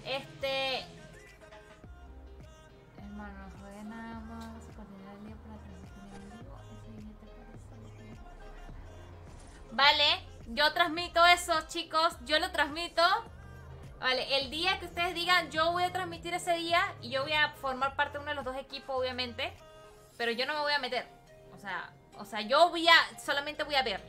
Hermano, juegue nada más. Coordinar el día para transmitir en vivo. Ese día te parece. Vale, yo transmito eso, chicos. Yo lo transmito. Vale, el día que ustedes digan, yo voy a transmitir ese día y yo voy a formar parte de uno de los dos equipos, obviamente. Pero yo no me voy a meter. O sea, yo solamente voy a ver.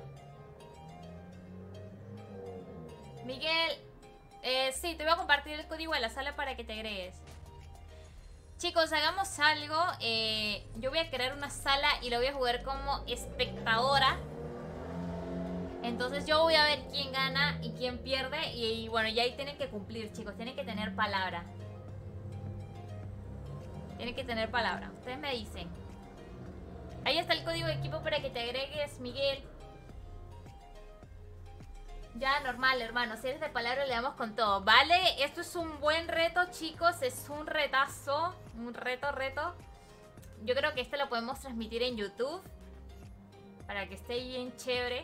Miguel, sí, te voy a compartir el código de la sala para que te agregues. Chicos, hagamos algo. Yo voy a crear una sala y lo voy a jugar como espectadora. Entonces yo voy a ver quién gana y quién pierde. Y bueno, ya ahí tienen que cumplir, chicos. Tienen que tener palabra. Tienen que tener palabra. Ustedes me dicen. Ahí está el código de equipo para que te agregues, Miguel. Ya, normal, hermano. Si eres de palabra, le damos con todo. Vale, esto es un buen reto, chicos. Es un retazo. Un reto. Yo creo que este lo podemos transmitir en YouTube. Para que esté bien chévere.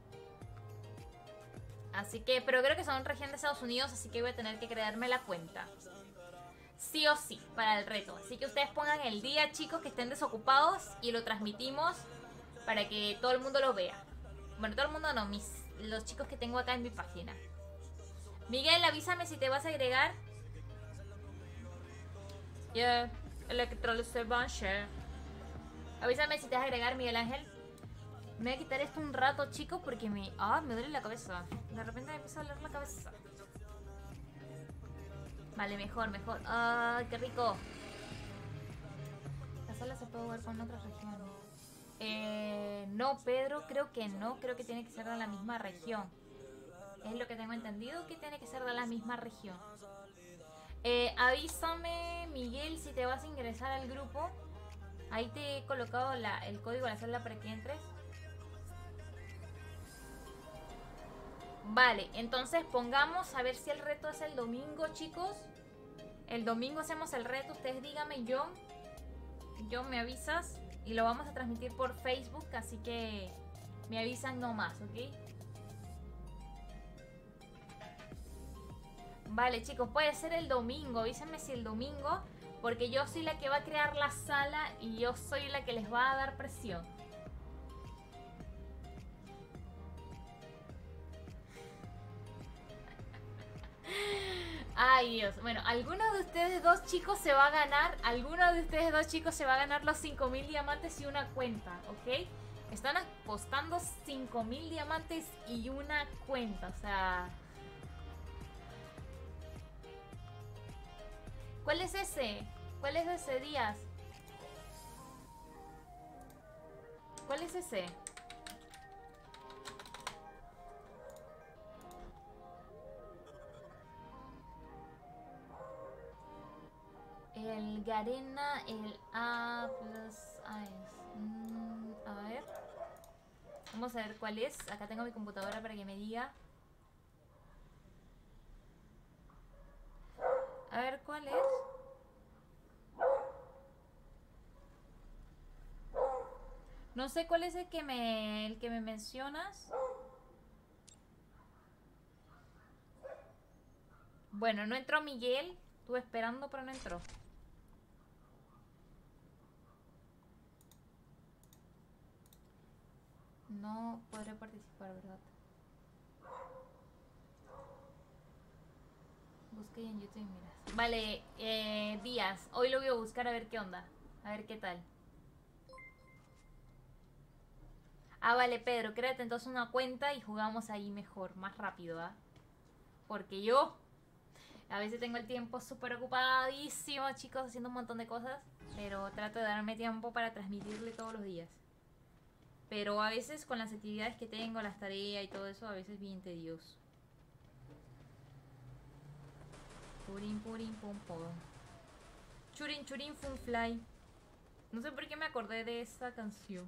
Así que, pero creo que son región de Estados Unidos. Así que voy a tener que crearme la cuenta. Sí o sí, para el reto. Así que ustedes pongan el día, chicos, que estén desocupados. Y lo transmitimos para que todo el mundo lo vea. Bueno, todo el mundo no, los chicos que tengo acá en mi página. Miguel, avísame si te vas a agregar. Yeah, avísame si te vas a agregar, Miguel Ángel. Me voy a quitar esto un rato, chicos, porque me duele la cabeza. De repente me empieza a doler la cabeza. Vale, mejor. Ay, qué rico. La sala se puede jugar con otras regiones. No, Pedro, creo que no. Creo que tiene que ser de la misma región. Es lo que tengo entendido, que tiene que ser de la misma región. Avísame, Miguel, si te vas a ingresar al grupo. Ahí te he colocado el código de la sala para que entres. Vale, entonces pongamos a ver si el reto es el domingo, chicos. El domingo hacemos el reto. Ustedes díganme, John, me avisas. Y lo vamos a transmitir por Facebook, así que me avisan nomás, ¿ok? Vale, chicos, puede ser el domingo. Avísenme si el domingo, porque yo soy la que va a crear la sala y yo soy la que les va a dar presión. Ay, Dios. Bueno, alguno de ustedes dos chicos se va a ganar. Alguno de ustedes dos chicos se va a ganar los 5000 diamantes y una cuenta, ¿ok? Están apostando 5000 diamantes y una cuenta, o sea... ¿Cuál es ese? ¿Cuál es ese, Díaz? ¿Cuál es ese? El Garena, el A plus A es. A ver. Vamos a ver cuál es. Acá tengo mi computadora para que me diga. A ver cuál es. No sé cuál es el que me mencionas. Bueno, no entró Miguel. Estuve esperando, pero no entró. No podré participar, ¿verdad? Busqué en YouTube y miras. Vale, Díaz. Hoy lo voy a buscar a ver qué onda. A ver qué tal. Ah, vale, Pedro. Créate entonces una cuenta y jugamos ahí mejor, más rápido, ¿ah? Porque yo a veces tengo el tiempo súper ocupadísimo, chicos, haciendo un montón de cosas. Pero trato de darme tiempo para transmitirle todos los días. Pero a veces con las actividades que tengo, las tareas y todo eso, a veces es bien tedioso. Purin, purin, pum, pum. Churin, churin, fun, fly. No sé por qué me acordé de esa canción.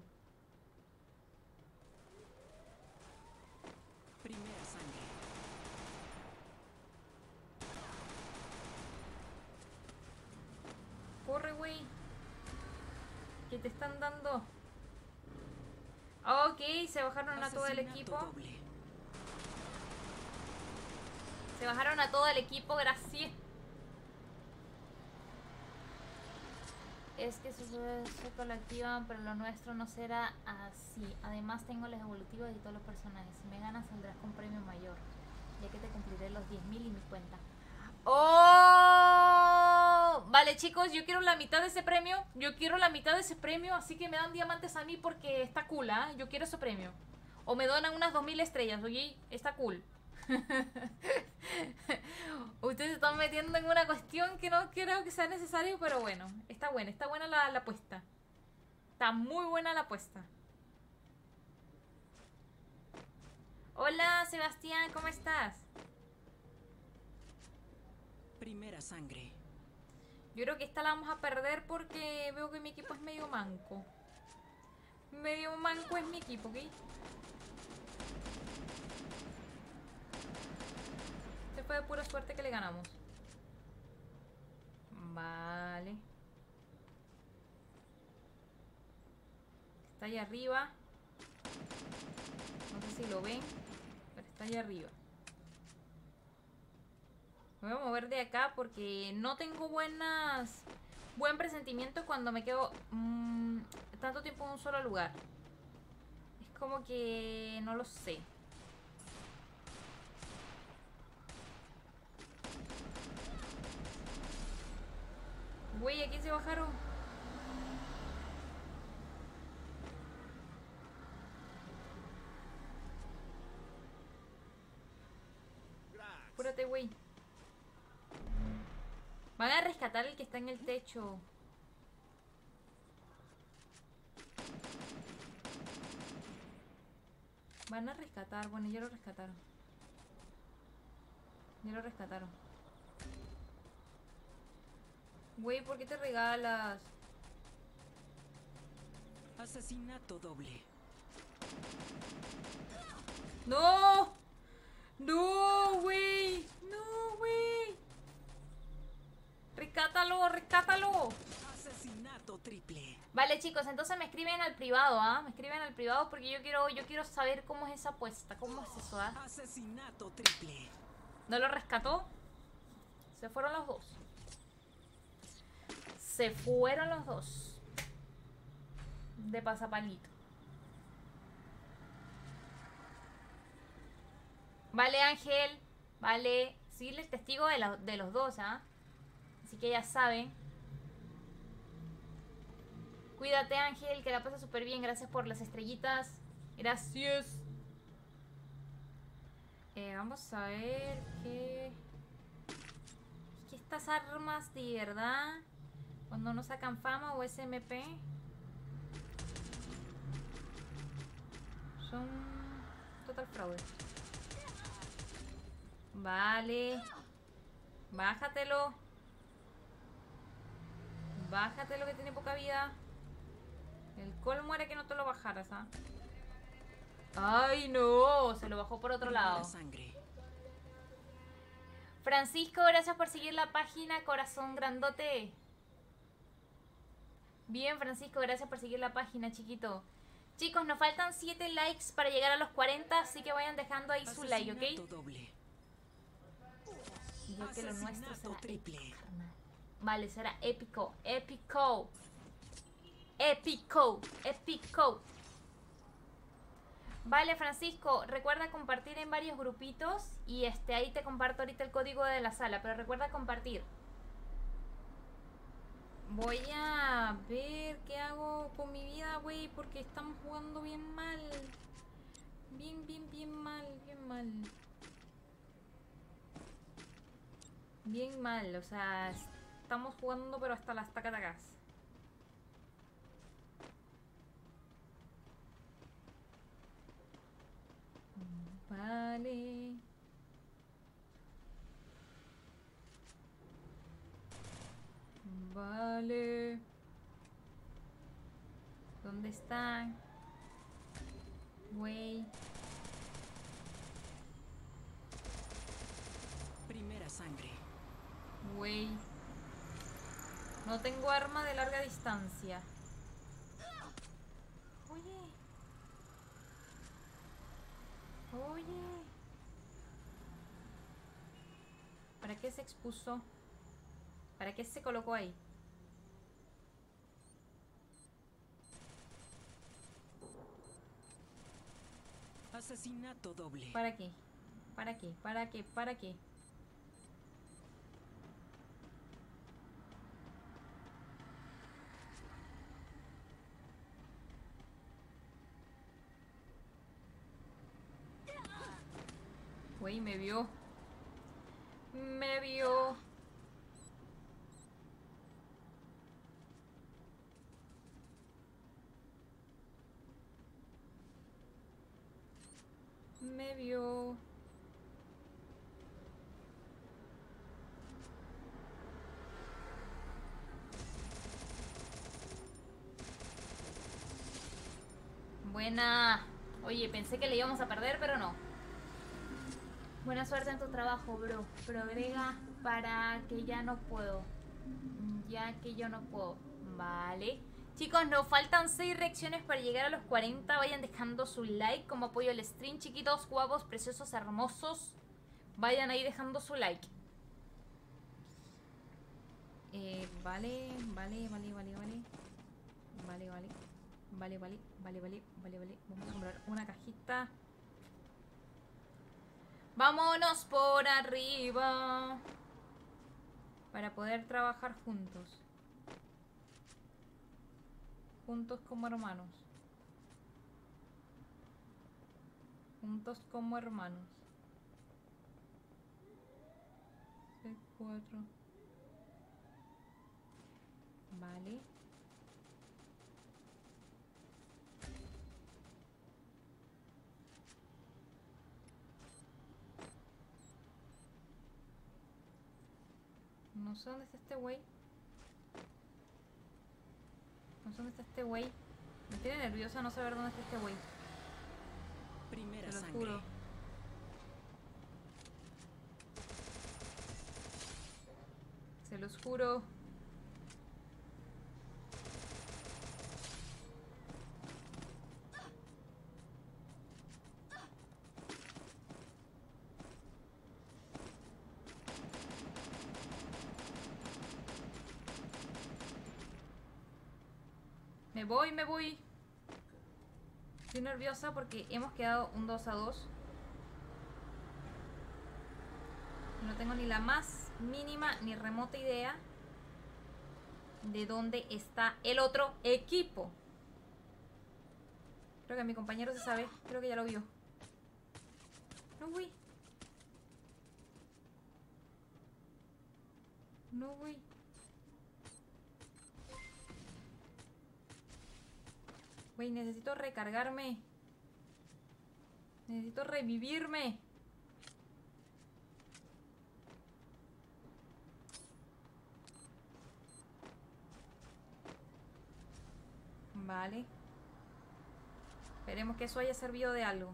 Primera sangre. Corre, güey. ¿Qué te están dando? Ok, se bajaron a todo el Asesinato equipo. doble. Se bajaron a todo el equipo, gracias. Es que se colectivan, pero lo nuestro no será así. Además tengo los evolutivos y todos los personajes. Si me ganas saldrás con premio mayor, ya que te cumpliré los 10.000 y mi cuenta. ¡Oh! Vale, chicos, yo quiero la mitad de ese premio. Yo quiero la mitad de ese premio, así que me dan diamantes a mí porque está cool, ¿ah? Yo quiero ese premio. O me donan unas 2000 estrellas, oye, está cool. Ustedes se están metiendo en una cuestión que no creo que sea necesario, pero bueno, está buena la apuesta. Está muy buena la apuesta. Hola, Sebastián, ¿cómo estás? Primera sangre. Yo creo que esta la vamos a perder porque veo que mi equipo es medio manco. Medio manco es mi equipo, ¿ok? Este fue de pura suerte que le ganamos. Vale. Está allá arriba. No sé si lo ven, pero está allá arriba. Me voy a mover de acá porque no tengo buen presentimiento cuando me quedo tanto tiempo en un solo lugar. Es como que no lo sé. Güey, aquí se bajaron. Apúrate, güey. Van a rescatar el que está en el techo. Van a rescatar. Bueno, ya lo rescataron. Ya lo rescataron. Güey, ¿por qué te regalas? Asesinato doble. ¡No! No, güey. No, güey. Rescátalo, rescátalo. Asesinato triple. Vale, chicos, entonces me escriben al privado, ¿ah? Me escriben al privado porque yo quiero saber cómo es esa apuesta. ¿Cómo es eso, ah? Asesinato triple. ¿No lo rescató? Se fueron los dos. Se fueron los dos. De pasapalito. Vale, Ángel. Vale. Sí, el testigo de los dos, ¿ah? Así que ya saben. Cuídate, Ángel, que la pasa súper bien. Gracias por las estrellitas. Gracias. Vamos a ver qué... ¿Qué estas armas de verdad? Cuando no sacan fama o SMP. Son total fraude. Vale. Bájatelo. Bájatelo que tiene poca vida. El colmo era que no te lo bajaras, ¿ah? ¡Ay, no! Se lo bajó por otro lado. Sangre. Francisco, gracias por seguir la página. Corazón grandote. Bien, Francisco, gracias por seguir la página, chiquito. Chicos, nos faltan 7 likes para llegar a los 40, así que vayan dejando ahí su like, ¿ok? Doble. Yo que lo nuestro será triple. épico, carnal. Vale, será épico, épico. Épico, épico. Vale, Francisco, recuerda compartir en varios grupitos y ahí te comparto ahorita el código de la sala, pero recuerda compartir. Voy a ver qué hago con mi vida, güey, porque estamos jugando bien mal. Bien mal, bien mal. Bien mal, o sea, estamos jugando pero hasta las tacatacas. Vale. Vale. ¿Dónde están? Güey. Primera sangre. Güey. No tengo arma de larga distancia. Oye. Oye. ¿Para qué se expuso? ¿Para qué se colocó ahí? Asesinato doble. ¿Para qué? ¿Para qué? ¿Para qué? ¿Para qué? Güey, me vio. Me vio. Me vio. Buena. Oye, pensé que le íbamos a perder, pero no. Buena suerte en tu trabajo, bro. Progrega para que ya no puedo. Ya que yo no puedo. Vale. Chicos, nos faltan 6 reacciones para llegar a los 40. Vayan dejando su like como apoyo al stream, chiquitos, guapos, preciosos, hermosos. Vayan ahí dejando su like. Vale. Vamos a comprar una cajita. Vámonos por arriba. Para poder trabajar juntos. Juntos como hermanos. Juntos como hermanos. C4. Vale. No sé dónde está este güey. No sé dónde está este güey. Me tiene nerviosa no saber dónde está este güey. Primera Te lo sangre. juro. los juro. Me voy. Estoy nerviosa porque hemos quedado un 2-2. No tengo ni la más mínima ni remota idea de dónde está el otro equipo. Creo que mi compañero se sabe. Creo que ya lo vio. No voy. No voy. Güey, necesito recargarme. Necesito revivirme. Vale. Esperemos que eso haya servido de algo.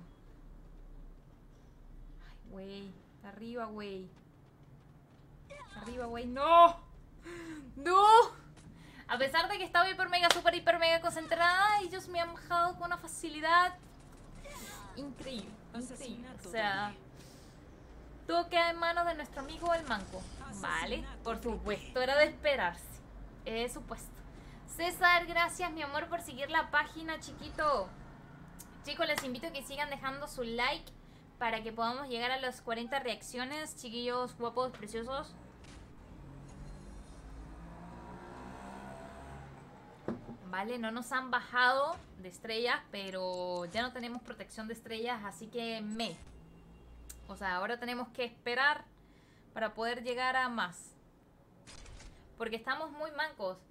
Ay, güey. Arriba, güey. Arriba, güey. ¡No! ¡No! A pesar de que estaba hiper mega concentrada, ellos me han bajado con una facilidad increíble. O sea, todo queda en manos de nuestro amigo el manco. Vale, por supuesto, era de esperarse. Supuesto. César, gracias mi amor por seguir la página, chiquito. Chicos, les invito a que sigan dejando su like para que podamos llegar a las 40 reacciones. Chiquillos guapos, preciosos. Vale, no nos han bajado de estrellas, pero ya no tenemos protección de estrellas, así que o sea, ahora tenemos que esperar para poder llegar a más. Porque estamos muy mancos.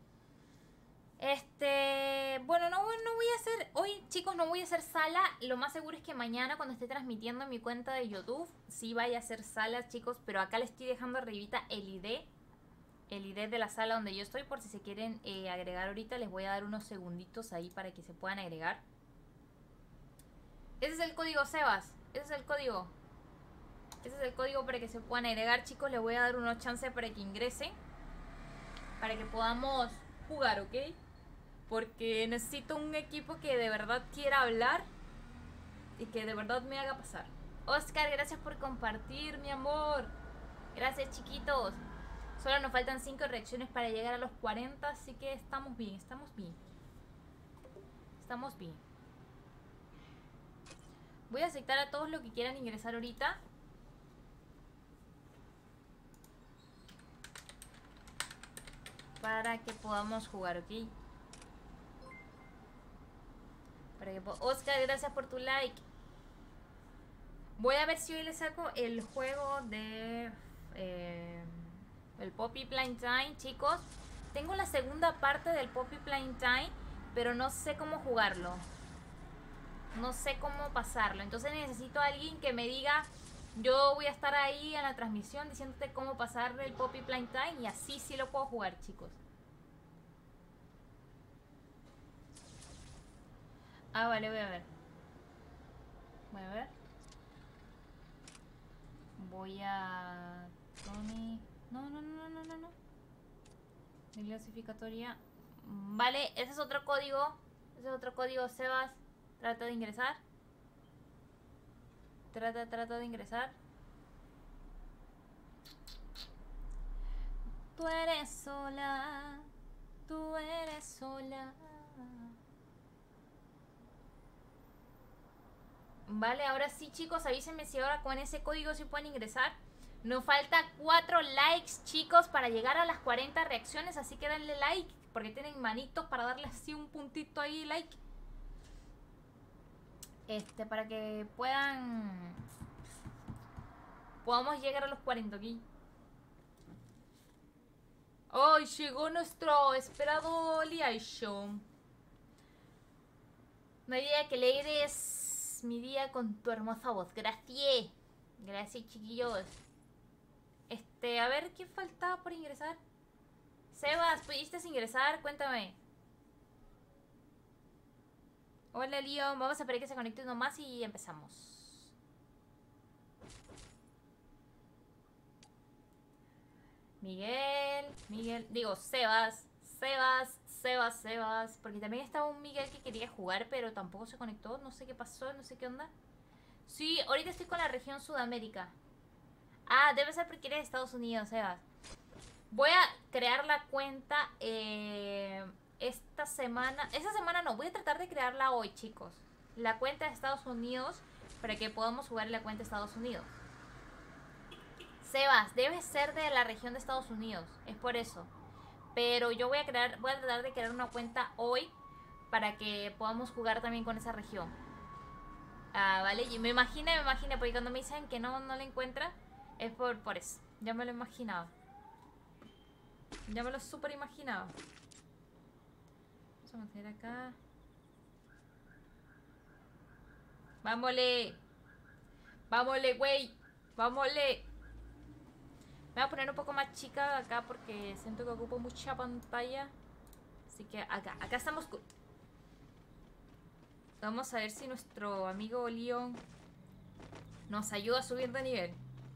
Bueno, no voy a hacer... Hoy, chicos, no voy a hacer sala. Lo más seguro es que mañana, cuando esté transmitiendo en mi cuenta de YouTube, sí vaya a hacer sala, chicos. Pero acá les estoy dejando arribita el ID. El ID de la sala donde yo estoy, por si se quieren agregar ahorita. Les voy a dar unos segunditos ahí para que se puedan agregar. Ese es el código, Sebas. Ese es el código. Ese es el código para que se puedan agregar, chicos. Les voy a dar unos chances para que ingresen, para que podamos jugar, ¿ok? Porque necesito un equipo que de verdad quiera hablar y que de verdad me haga pasar. Oscar, gracias por compartir, mi amor. Gracias, chiquitos. Solo nos faltan 5 reacciones para llegar a los 40, así que estamos bien, estamos bien. Estamos bien. Voy a aceptar a todos los que quieran ingresar ahorita. Para que podamos jugar, ¿ok? Oscar, gracias por tu like. Voy a ver si hoy le saco el juego de... el Poppy Playtime, chicos. Tengo la segunda parte del Poppy Playtime, pero no sé cómo jugarlo. No sé cómo pasarlo. Entonces necesito a alguien que me diga... Yo voy a estar ahí en la transmisión diciéndote cómo pasar el Poppy Playtime y así sí lo puedo jugar, chicos. Ah, vale, voy a ver. Voy a ver. Voy a... Tony... No. Clasificatoria. Vale, ese es otro código. Ese es otro código, Sebas. Trata de ingresar. Trata de ingresar. Tú eres sola. Tú eres sola. Vale, ahora sí, chicos, avísenme si ahora con ese código sí pueden ingresar. Nos falta 4 likes, chicos, para llegar a las 40 reacciones. Así que denle like, porque tienen manitos para darle así un puntito ahí, like. Para que podamos llegar a los 40, ¿ok? Hoy llegó nuestro esperado liaison. No hay día que alegres mi día con tu hermosa voz. Gracias. Gracias, chiquillos. A ver, ¿qué faltaba por ingresar? Sebas, ¿pudiste ingresar? Cuéntame. Hola, Leon. Vamos a esperar que se conecte uno más y empezamos. Miguel. Digo, Sebas. Porque también estaba un Miguel que quería jugar, pero tampoco se conectó. No sé qué pasó, no sé qué onda. Sí, ahorita estoy con la región Sudamérica. Ah, debe ser porque eres de Estados Unidos, Sebas. Voy a crear la cuenta esta semana. Esta semana no, voy a tratar de crearla hoy, chicos. La cuenta de Estados Unidos para que podamos jugar la cuenta de Estados Unidos. Sebas, debe ser de la región de Estados Unidos. Es por eso. Pero yo voy a tratar de crear una cuenta hoy para que podamos jugar también con esa región. Ah, vale. Y me imagino, porque cuando me dicen que no la encuentra, es por eso. Ya me lo imaginaba. Ya me lo super imaginaba. Vamos a mantener acá. ¡Vámosle! ¡Vámosle, güey! ¡Vámosle! Me voy a poner un poco más chica acá porque siento que ocupo mucha pantalla. Así que acá estamos. Vamos a ver si nuestro amigo Leon nos ayuda a subir de nivel.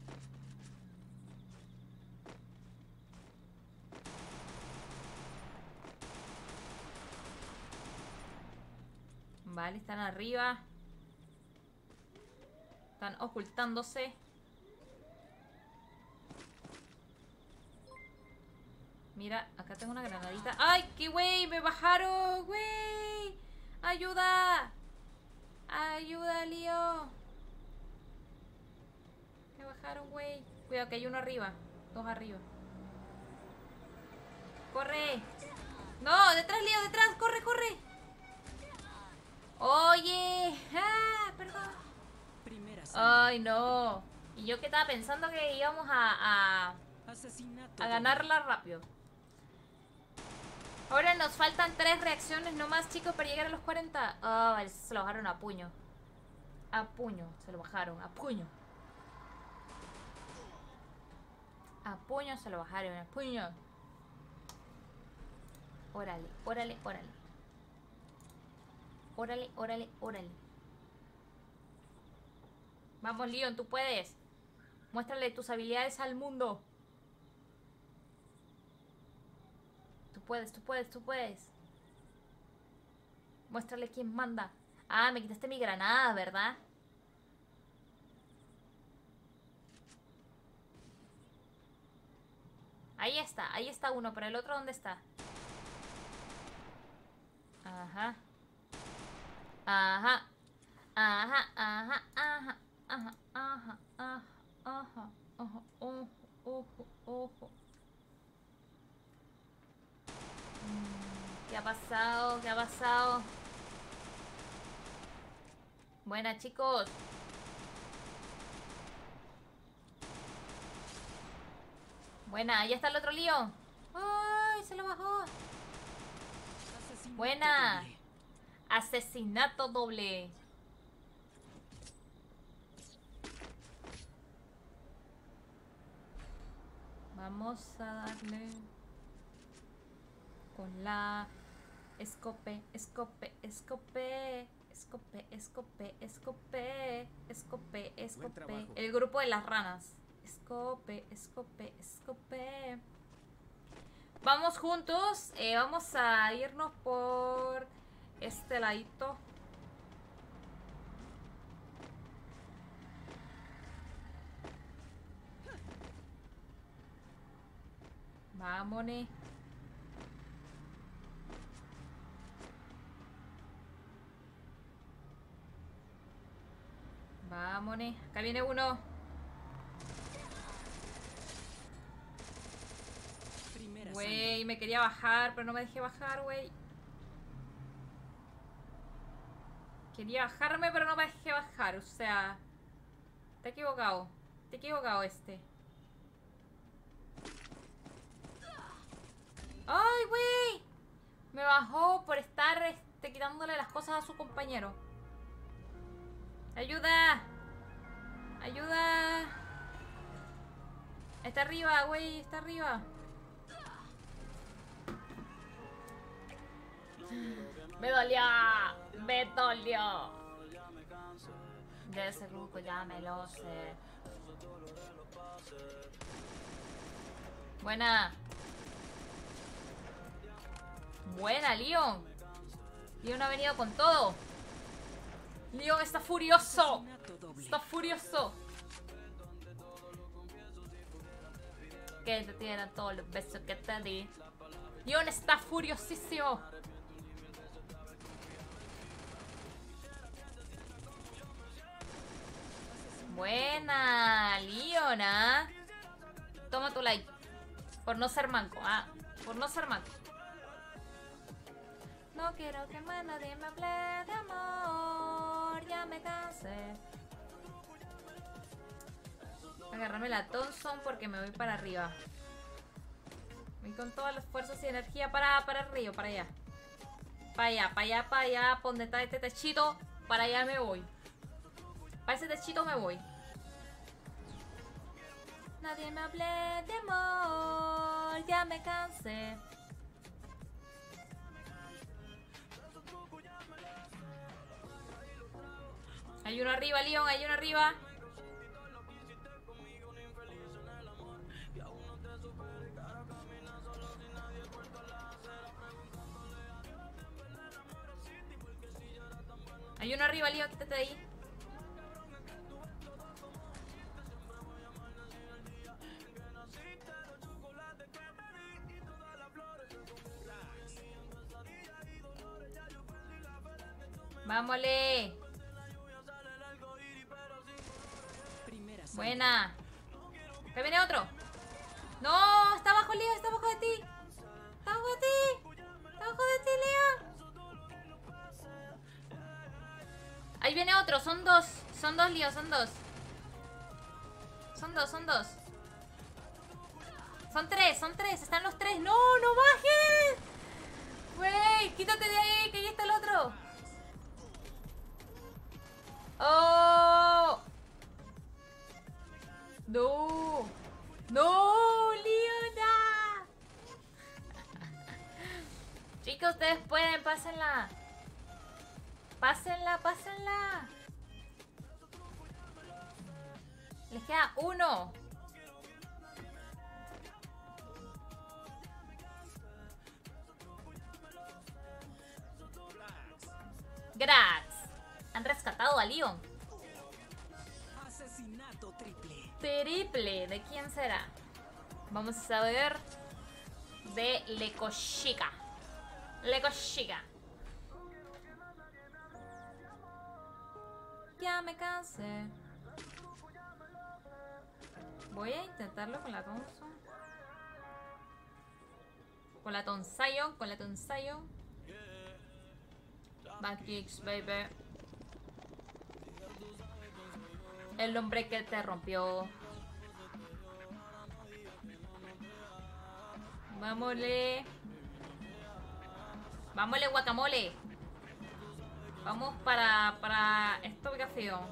Vale, están arriba. Están ocultándose. Mira, acá tengo una granadita. ¡Ay, qué güey! ¡Me bajaron! ¡Güey! ¡Ayuda! ¡Ayuda, Lío! Me bajaron, güey. Cuidado, que hay uno arriba. Dos arriba. ¡Corre! ¡No! ¡Detrás, Lío! ¡Detrás! ¡Corre, corre! ¡Oye! ¡Ah! Perdón. ¡Ay, no! Y yo que estaba pensando que íbamos a ganarla rápido. Ahora nos faltan 3 reacciones nomás, chicos, para llegar a los 40. Ah, vale, se lo bajaron a puño. A puño, se lo bajaron, a puño. A puño se lo bajaron, a puño. Órale, órale, órale. Órale, órale, órale. Vamos, Leon, tú puedes. Muéstrale tus habilidades al mundo. Tú puedes. Muéstrale quién manda. Ah, me quitaste mi granada, ¿verdad? Ahí está uno, pero el otro ¿dónde está? Ajá. Ajá. Ajá, ajá, ajá, ajá, ajá, ajá, ajá, ajá, ojo, ojo, ojo. ¿Qué ha pasado? ¿Qué ha pasado? Buena, chicos. Buena, ahí está el otro lío. ¡Ay! Se lo bajó. Buena. Asesinato doble. Vamos a darle con la escope. El grupo de las ranas. Escope. Vamos juntos. Vamos a irnos por este ladito. Vámonos. Vámonos. Acá viene uno. Güey, me quería bajar, pero no me dejé bajar, güey. Quería bajarme, pero no me dejé bajar. O sea, te he equivocado. Te he equivocado este. ¡Ay, güey! Me bajó por estar quitándole las cosas a su compañero. ¡Ayuda! ¡Ayuda! Está arriba, güey. Está arriba. Me dolió. Me dolió. De ese grupo ya me lo sé. Buena. Buena, Leon. Leon ha venido con todo. Leon está furioso. Asesinato doble. Está furioso. Que te tiran todos los besos que te di. Leon está furiosísimo. Buena, Leon, ¿ah? Toma tu like. Por no ser manco, ¿ah? Por no ser manco. No quiero que más nadie me hable de amor. Ya me cansé. Agarrarme la Thompson porque me voy para arriba. Voy con todas las fuerzas y energía para el río, para allá. Para allá, para allá, para allá. Por donde está este techito, para allá me voy. Para ese techito me voy. Nadie me hable de amor. Ya me cansé. Hay uno arriba, Leon, hay uno arriba. Hay uno arriba, Leon, quítate de ahí. Vámonos. Primera sangre. Buena. ¿Qué viene otro? No, está abajo, Leon, está abajo de ti. Está abajo de ti. Está abajo de ti, Leon. Ahí viene otro, son dos. Son dos, Leon, son dos. Son dos, son dos. Son tres, están los tres. No, no bajes. Wey, quítate de ahí, que ahí está el otro. Oh. No. No, Leona. Chicos, ustedes pueden, pásenla. Pásenla, pásenla. Les queda uno. Grax. Han rescatado a Leon. Asesinato triple. Triple. ¿De quién será? Vamos a saber. De Lekoshika. Lekoshika. Ya me cansé. Voy a intentarlo con la Thompson. Con la Tonsayon. Con la Tonsayon. Back kicks, baby. El hombre que te rompió. Vámosle. Vámosle, guacamole. Vamos para esta ubicación.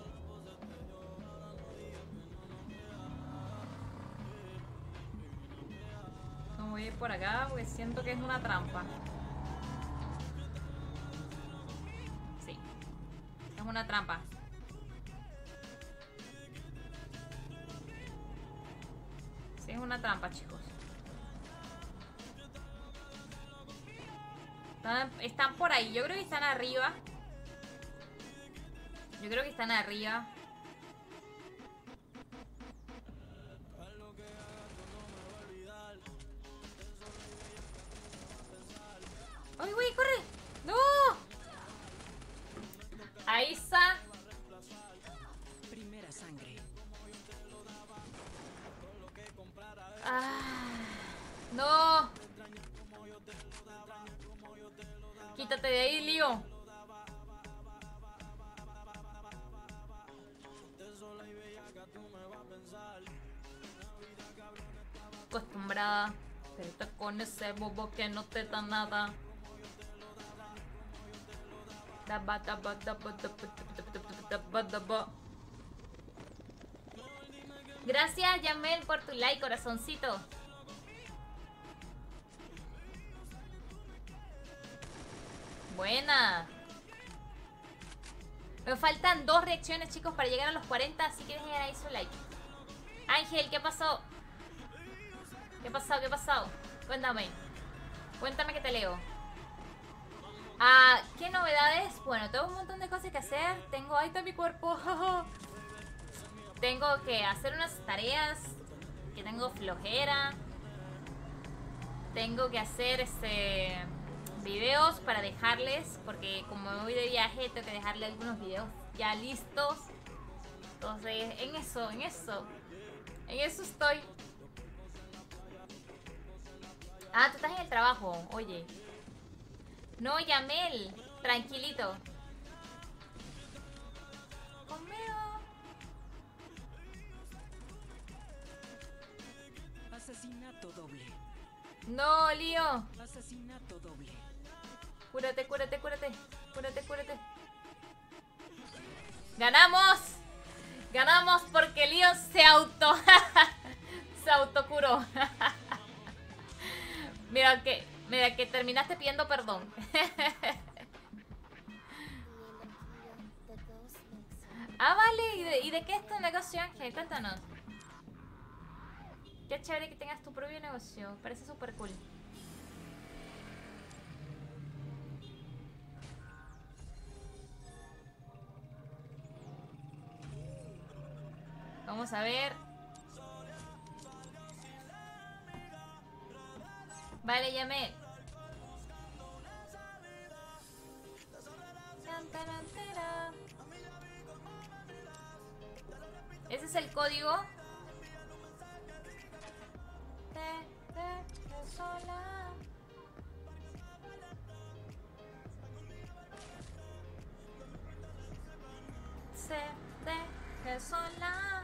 No voy a ir por acá porque siento que es una trampa. Sí. Es una trampa. Sí, es una trampa, chicos. Están por ahí. Yo creo que están arriba. Yo creo que están arriba. ¡Ay, güey, corre! ¡No! Ahí está. Primera sangre. Ah, no. Quítate de ahí, Lío. Acostumbrada, pero está con ese bobo que no te da nada. Gracias, Yamel, por tu like, corazoncito. Buena. Me faltan 2 reacciones, chicos, para llegar a los 40, así que dejen ahí su like. Ángel, ¿qué pasó? ¿Qué pasó? ¿Qué pasó? Cuéntame. Cuéntame que te leo. ¿Qué novedades? Bueno, tengo un montón de cosas que hacer. Ahí está mi cuerpo. Tengo que hacer unas tareas. Que tengo flojera. Tengo que hacer videos para dejarles. Porque como me voy de viaje, tengo que dejarle algunos videos ya listos. Entonces, en eso estoy. Tú estás en el trabajo, oye. No, Yamel, tranquilito. Conmigo. Asesinato doble. No, Lío. Asesinato doble. Cúrate, cúrate, cúrate. Cúrate, cúrate. ¡Ganamos! Ganamos porque Lío se autocuró. Mira que terminaste pidiendo perdón. Vale. ¿Y de qué es tu negocio, Ángel? Cuéntanos. Qué chévere que tengas tu propio negocio. Parece súper cool. Vamos a ver. Vale, llamé. Ese es el código. Sola. Sola.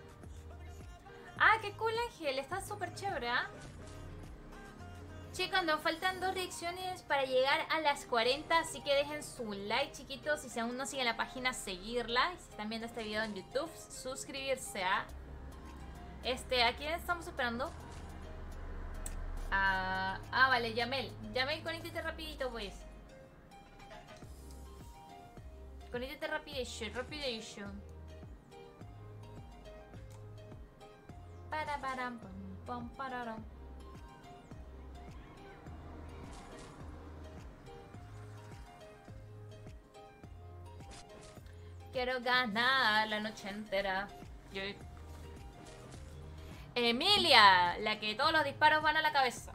Qué cool, Ángel. Está súper chévere, Chicos, nos faltan 2 reacciones para llegar a las 40, así que dejen su like, chiquitos. Si aún no siguen la página, seguirla. Y si están viendo este video en YouTube, suscribirse ¿A quién estamos esperando? Vale, Yamel. Yamel, conéctate rapidito, pues. Conéctate rapidation. Pararam. Quiero ganar la noche entera. Emilia, la que todos los disparos van a la cabeza.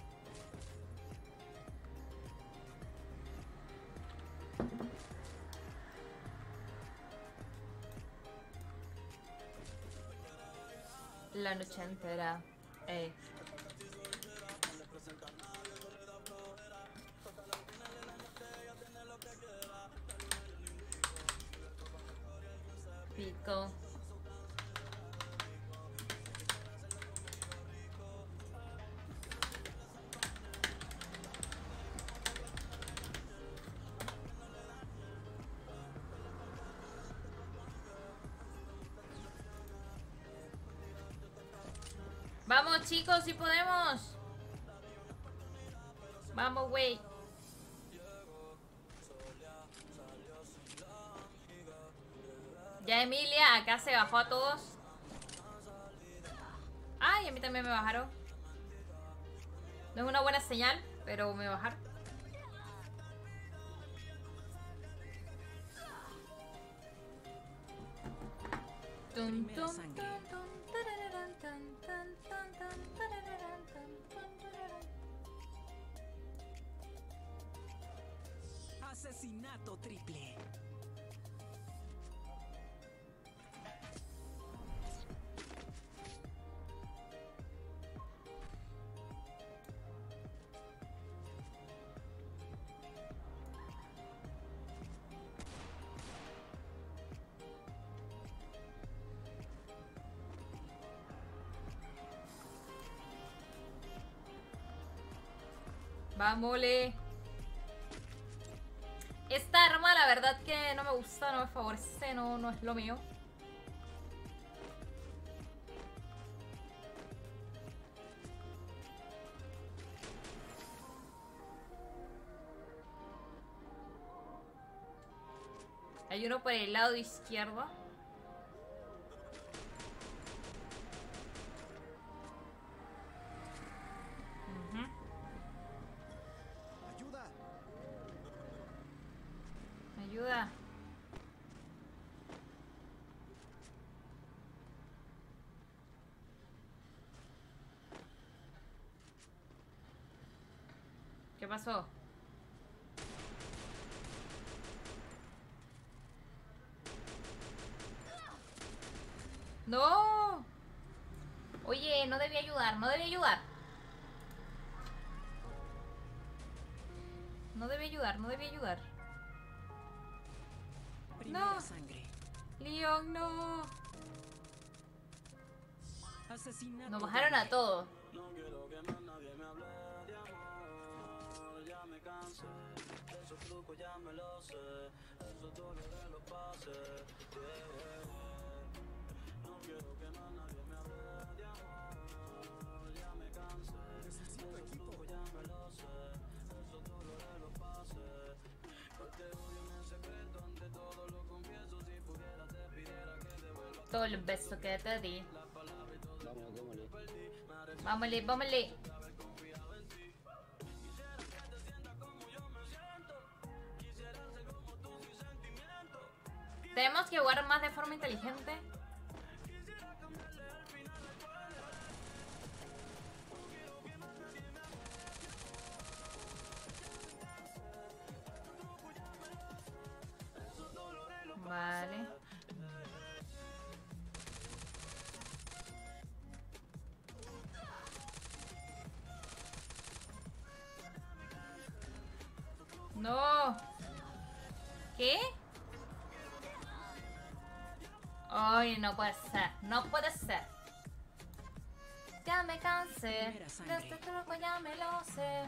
La noche entera. Pico. Vamos, chicos, si podemos. Vamos, güey. Ya Emilia acá se bajó a todos. Y a mí también me bajaron. No es una buena señal, pero me bajaron. Primera sangre. Asesinato triple. Vámosle. Esta arma la verdad que no me gusta, no me favorece, no es lo mío. Hay uno por el lado izquierdo. ¿Qué pasó? ¡No! Oye, no debí ayudar, no debí ayudar. No debí ayudar, no debí ayudar. Primera No. sangre. Leon, no. Asesinato Nos bajaron a doble. todos. Todo el beso que te di. Vamos, démosle. Vámonos, vámonos. Tenemos que jugar más de forma inteligente. Vale. No. ¿Qué? Ay, no puede ser. No puede ser. Ya me cansé. Primera sangre. De este truco ya me lo sé.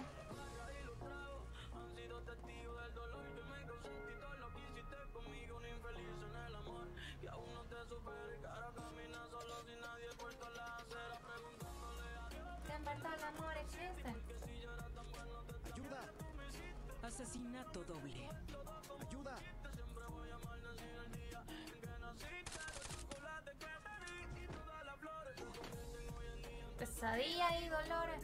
Que en verdad el amor existe. Ayuda, Asesinato doble. ayuda. Pesadilla y dolores.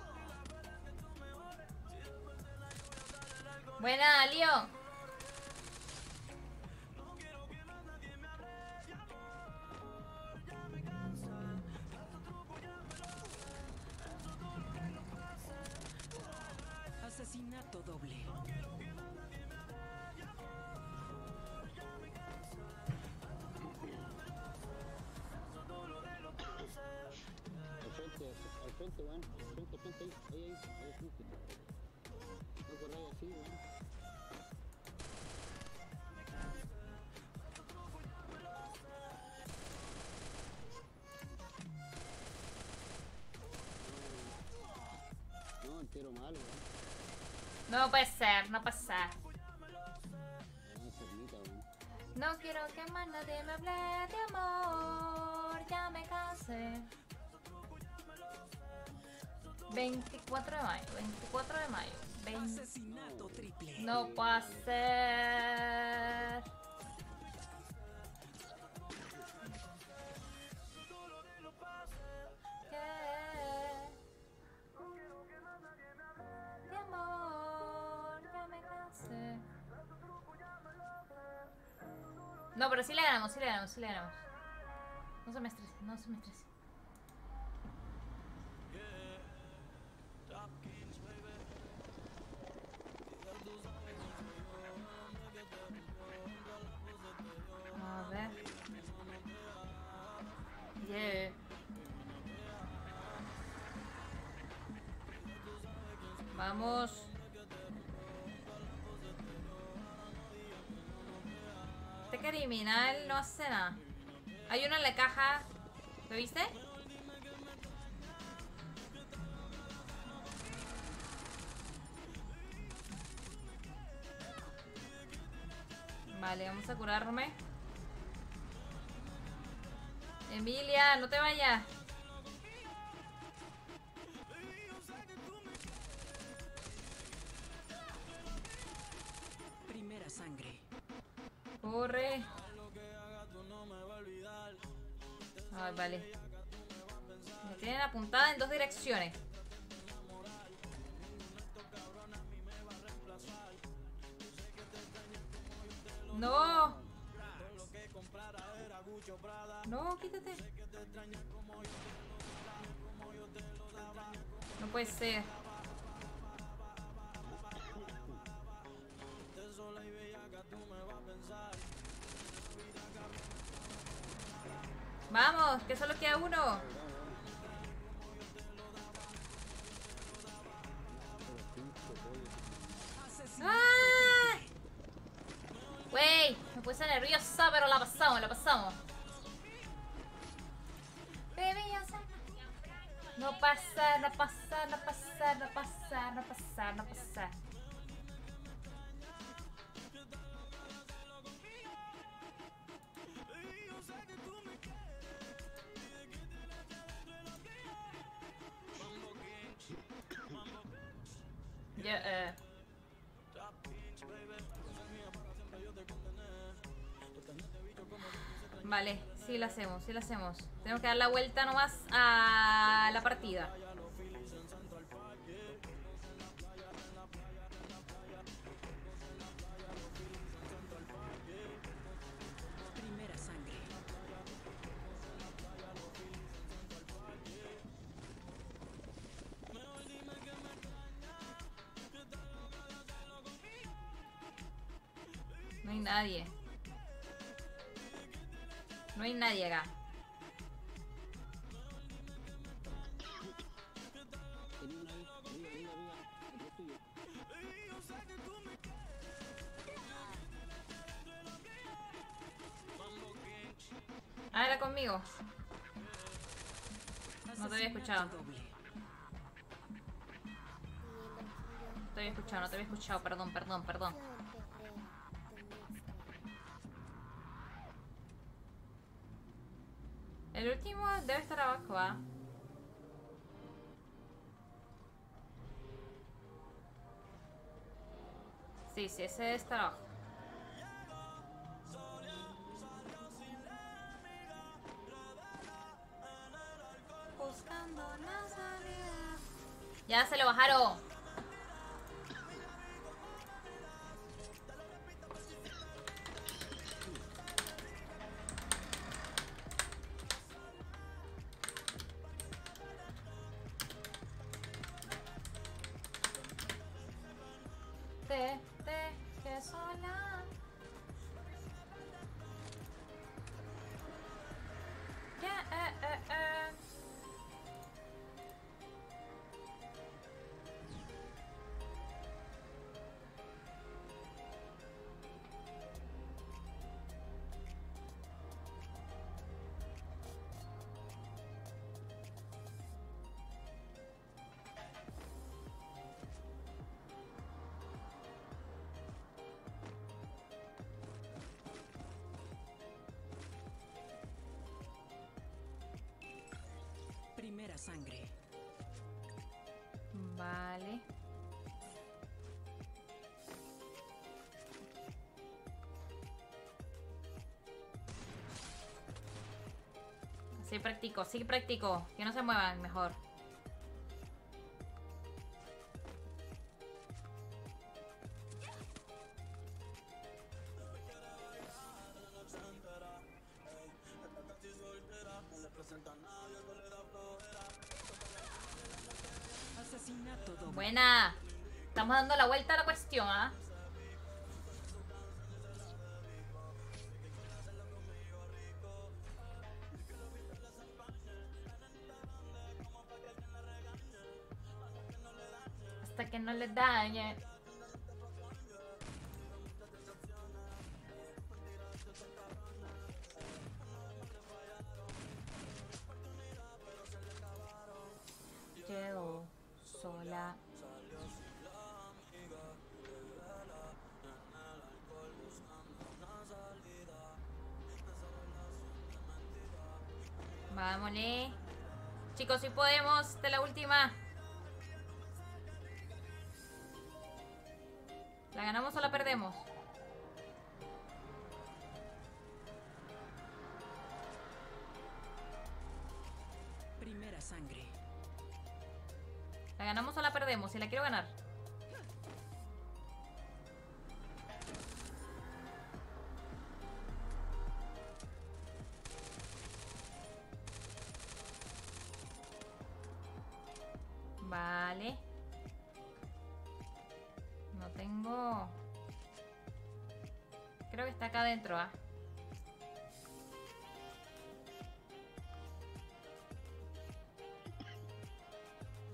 Buena, Leon. Asesinato doble. Al frente, weón. Al frente, ahí, al frente. No corráis así, weón. No, entero mal, weón. No puede ser, no puede ser. Weón, cernita, weón. No quiero que más nadie me hable de amor. Ya me cansé. 24 de mayo, 24 de mayo. 20. Asesinato triple. No puede ser. De amor, ya me cansé. No, pero sí le ganamos, sí le ganamos, sí le ganamos. No se me estrese, no se me estrese. A ver. Yeah. Vamos. Este criminal no hace nada. Hay uno en la caja. ¿Lo viste? Vale, vamos a curarme. Emilia, no te vayas. Primera sangre. Corre. Ay, vale. Me tienen apuntada en dos direcciones. No. No, quítate. No puede ser. Vamos, que solo queda uno. ¡Ah! Wey, me puse nerviosa, pero la pasamos, la pasamos. Baby, yo sé. No pasa, no pasa, no pasa, no pasa, no pasa, no pasa. Yo, Vale, sí la hacemos, sí la hacemos. Tenemos que dar la vuelta nomás a la partida. Primera sangre. No hay nadie. No hay nadie acá. Tenía una vez, arriba, atrás tuyo. Ah, era conmigo. No te había escuchado. Asesinato doble. No te había escuchado, no te había escuchado. Perdón, perdón, perdón. El último debe estar abajo, ¿ah? Sí, sí, ese debe estar abajo. Buscando la salida. Ya se lo bajaron. Te dejé sola. Yeah. Primera sangre. Vale. Sí practico. Que no se muevan mejor. Asesinato doble. Buena. Estamos dando la vuelta a la cuestión, ¿ah? Hasta que no le dañe. Quedo sola. Vámonos. Chicos, si podemos, de la última. ¿La ganamos o la perdemos? Primera sangre. ¿La ganamos o la perdemos? Si la quiero ganar. Vale. No tengo... Creo que está acá adentro, ¿ah?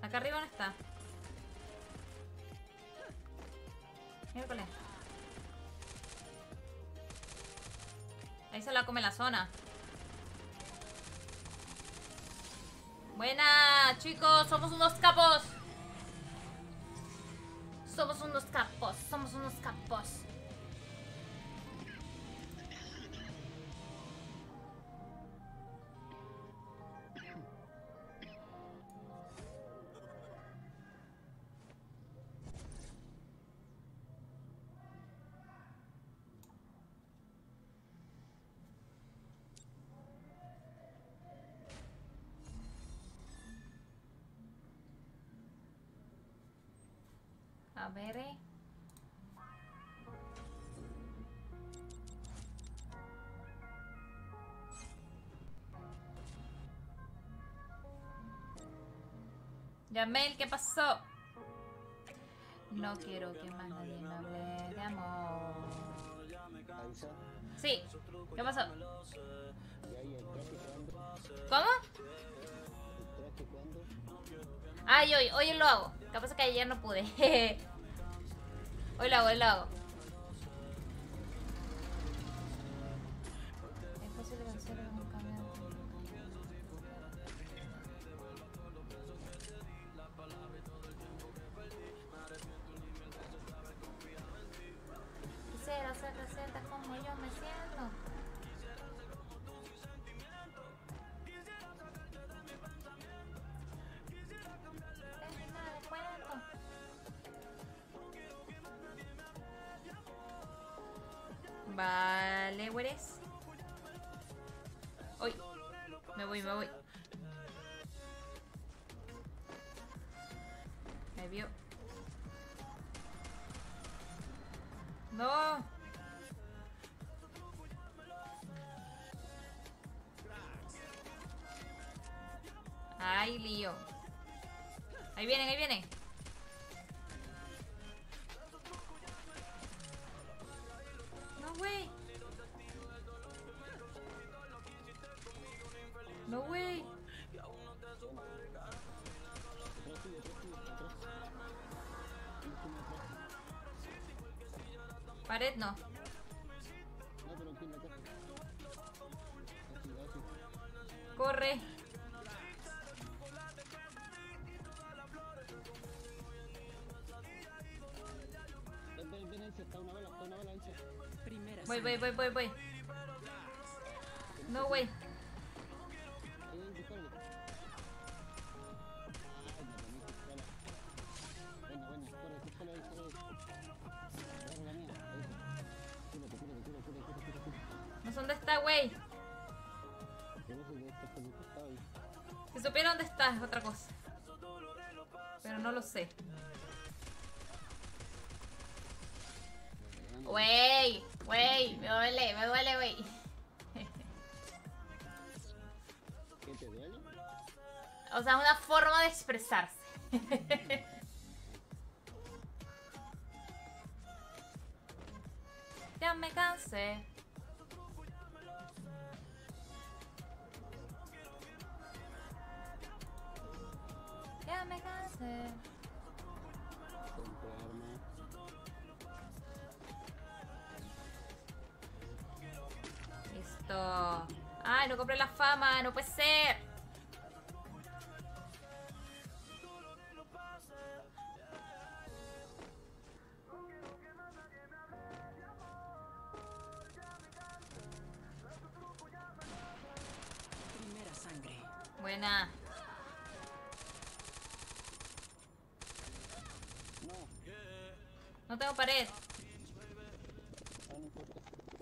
Acá arriba no está. Miércoles. Ahí se la come la zona. Buena, chicos, somos unos capos. Somos unos capos, somos unos capos. A ver, Yamel, ¿qué pasó? No quiero que más nadie me hable de amor. Avisa. Sí, ¿qué pasó? Y ahí el traje cuando. ¿Cómo? El traje cuando. Ay, hoy lo hago. Capaz que ayer no pude. Hoy lo hago, hoy lo hago. Es posible vencer en un camión. Quisiera hacer recetas como yo me siento. Termina de cuento. Vale, güeres. Uy, me voy. Me vio. No. Ay, lío. Ahí vienen, ahí vienen. No, güey. No, güey. Pared no. No, pero aquí en la caja. Así. Corre. Ven, ahí está una bala, ahí. Primera Voy. sangre. No, güey. Ahí, dispárale. Ay, me comí, buena, corre ahí. Agarra la mía, ahí. Cúrate. No sé dónde está, güey. Pero eso de esto por costado ahí. Si supiera dónde está es otra cosa. Pero no lo sé. Güey, me duele, güey. ¿Qué te duele? O sea, una forma de expresarse. Ya me cansé. Ya me cansé. Compré arma. Listo. Ay, no compré la fama, no puede ser. Primera sangre. Buena. No, No tengo pared. no importa.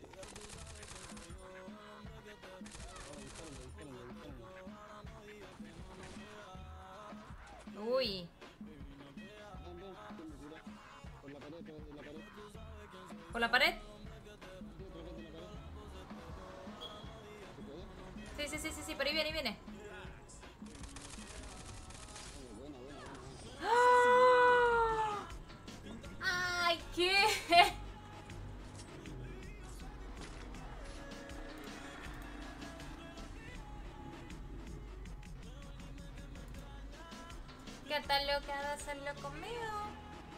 Uy. Ven, que me cura. Por la pared, otra vez de la pared. ¿Por la pared? Sí, otra vez de la pared. ¿Se puede? Sí, pero ahí viene. Buena. ¡Ah! ¡Ay, qué! Quédate está loca de hacerlo conmigo.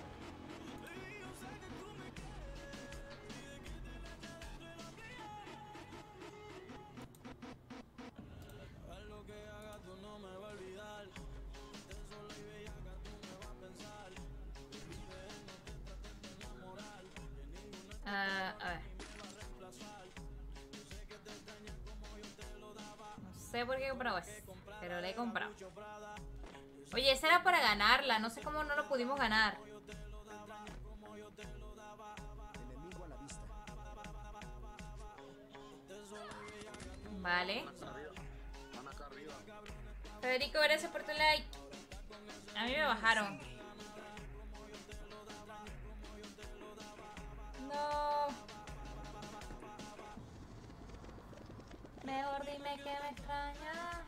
A ver. No sé por qué he comprado eso, pero la he comprado. Oye, esa era para ganarla. No sé cómo no lo pudimos ganar. Vale. Federico, gracias por tu like. A mí me bajaron. No. Mejor dime que me extraña.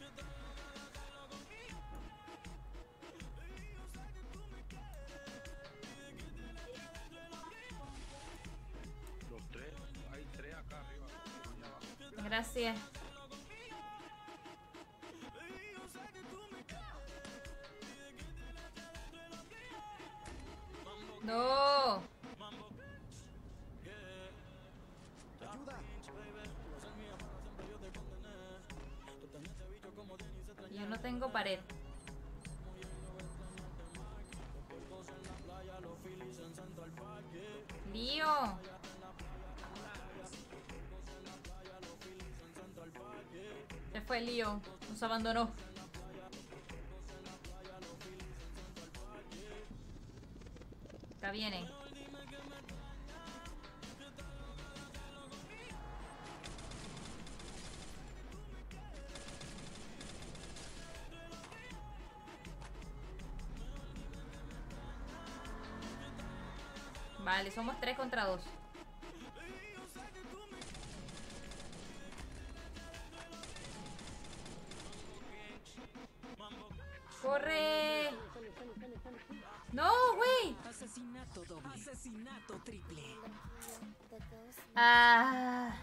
Los tres, hay tres acá arriba. Gracias. No. Yo no tengo pared. Lío. Se fue Lío. Nos abandonó. Acá viene. Vale, somos 3 contra 2. ¡Corre! ¡No, güey! Asesinato doble. Asesinato triple. Ah.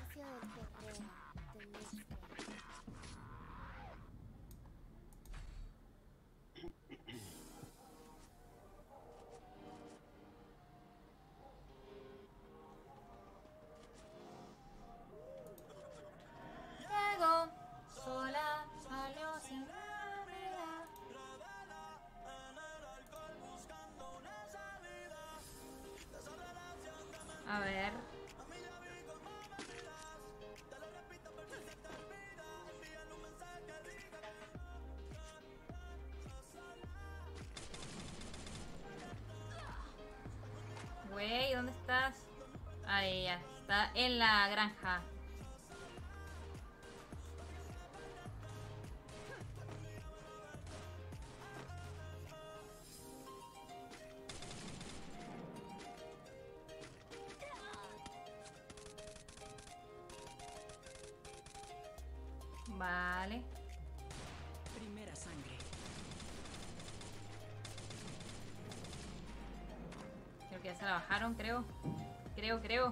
Llegó sola, salió sin gravedad. A ver. Güey, ¿dónde estás? Ahí ya, está en la granja. Vale. Primera sangre. Creo que ya se la bajaron, creo. Creo.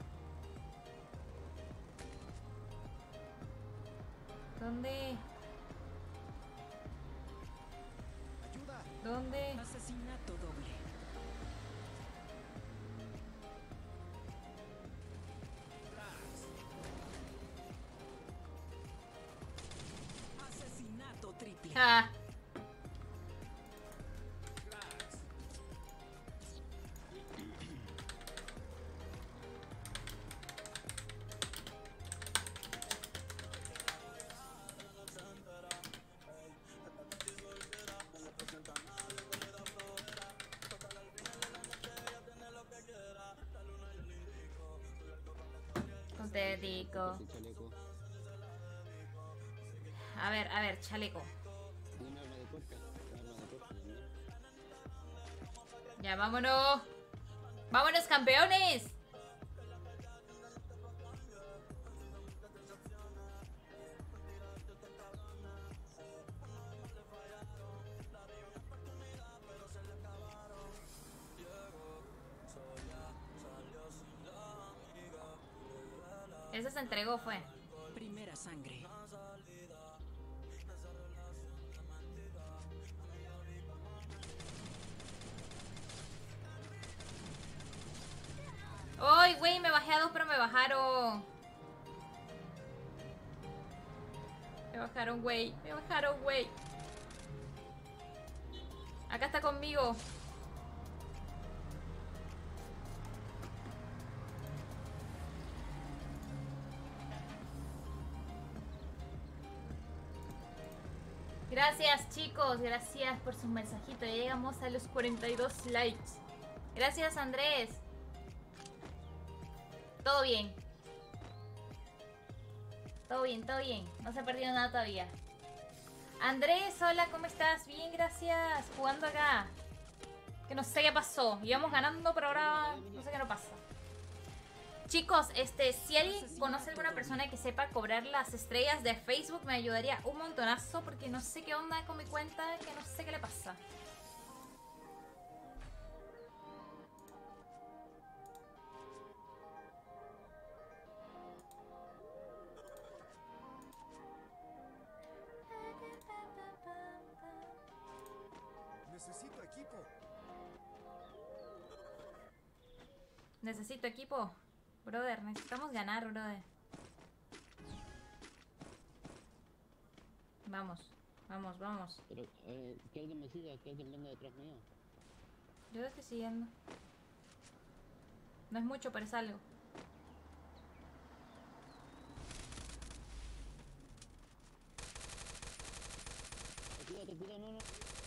¿Dónde? ¿Dónde? Asesinato doble. Asesinato triple. Ah. Un dedico. Ese chaleco. A ver, chaleco. Un arma de puerta. Un arma de puerta, ¿no? Ya, vámonos. ¡Vámonos, campeones! Ese se entregó, fue. Primera sangre. voy, güey, me bajé a 2, pero me bajaron. Me bajaron, güey. Me bajaron, güey. Acá está conmigo. Gracias, chicos. Gracias por sus mensajitos. Ya llegamos a los 42 likes. Gracias, Andrés. Todo bien. Todo bien, todo bien. No se ha perdido nada todavía. Andrés, hola, ¿cómo estás? Bien, gracias. Jugando acá. Que no sé qué pasó. Íbamos ganando, pero ahora no sé qué no pasa. Chicos, si alguien conoce a alguna persona que sepa cobrar las estrellas de Facebook, me ayudaría un montonazo porque no sé qué onda con mi cuenta, que no sé qué le pasa. Necesito equipo. Necesito equipo. Brother, necesitamos ganar, brother. Vamos, vamos, vamos. Pero, que alguien me siga, que alguien venga detrás mío. Yo lo estoy siguiendo. No es mucho, pero es algo. Cuidado, cuidado, no, no.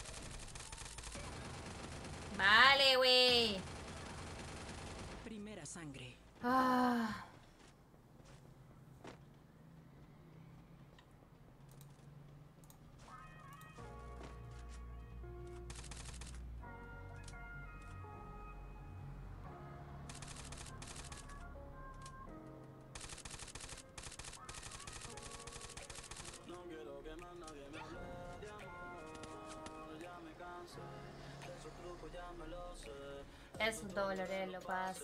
Vale, güey. Primera sangre. Ah. Esos dólares lo pase.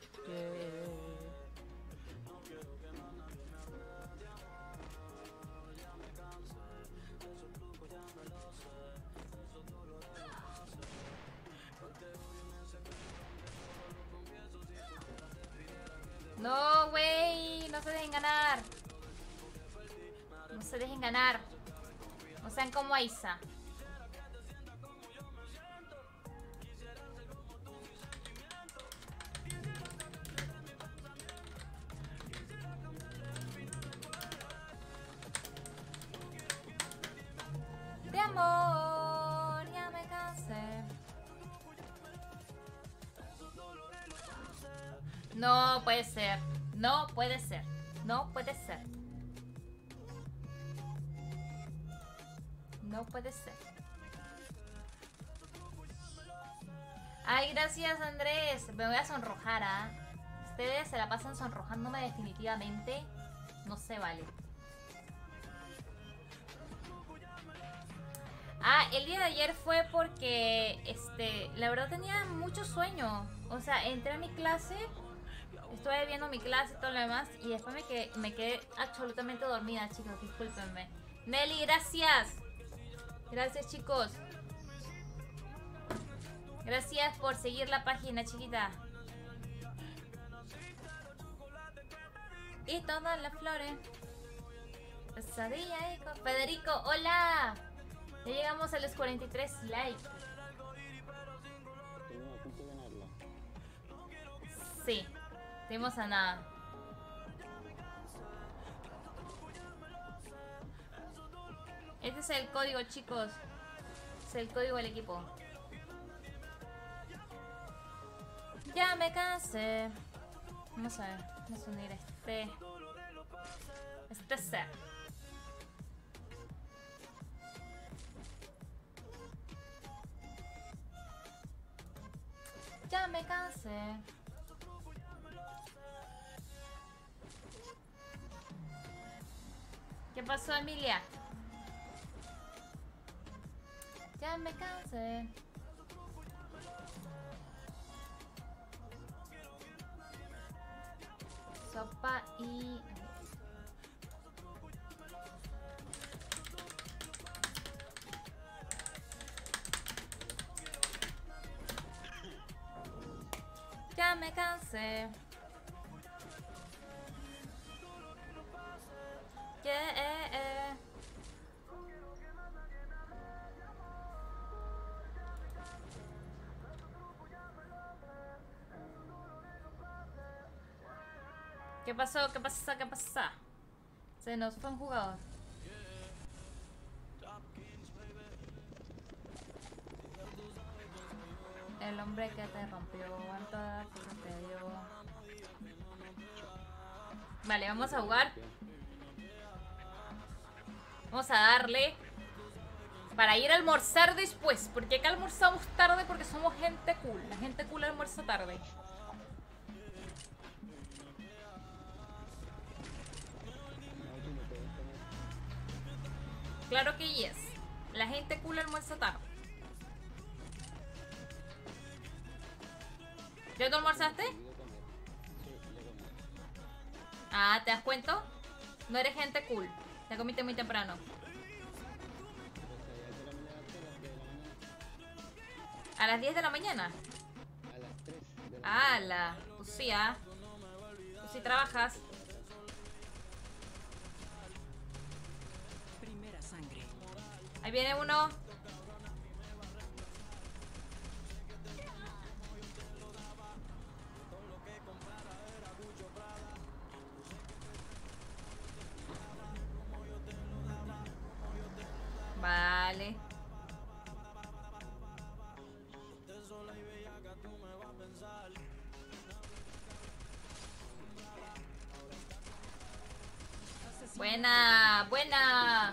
No, güey, no se dejen ganar. No se dejen ganar. No sean como Aiza. De amor, ya me cansé. No puede ser. No puede ser. No puede ser. No puede ser. Ay, gracias, Andrés. Me voy a sonrojar, ¿ah? Ustedes se la pasan sonrojándome definitivamente. No se vale. Ah, el día de ayer fue porque, la verdad tenía mucho sueño. O sea, entré a mi clase, estuve viendo mi clase y todo lo demás, y después me quedé absolutamente dormida, chicos, discúlpenme. Nelly, gracias. Gracias, chicos. Gracias por seguir la página, chiquita. Y todas las flores. Pesadilla, hijo. Federico, hola. Ya llegamos a los 43 likes. Tenemos a punto de ganarla. Sí, tenemos a nada. Este es el código, chicos. Es el código del equipo. Ya me cansé. Vamos a ver. Vamos a unir este set. Ya me cansé. ¿Qué pasó, Emilia? Ya me cansé. Sopa y... Ya me cansé. ¿Qué pasó? ¿Qué pasa? ¿Qué pasa? Se nos fue un jugador. El hombre que te rompió, cuánto te dio. Vale, vamos a jugar. Vamos a darle para ir a almorzar después. Porque acá almorzamos tarde porque somos gente cool. La gente cool almuerza tarde. Claro que yes. La gente cool almuerza tarde. ¿Ya tú almorzaste? Ah, ¿te das cuenta? No eres gente cool. Te comiste muy temprano. ¿A las 10 de la mañana? A las 3 de la ¡Hala! Tú sí, ¿ah? Tú sí trabajas. Primera sangre. Ahí viene uno. Vale. Buena, buena.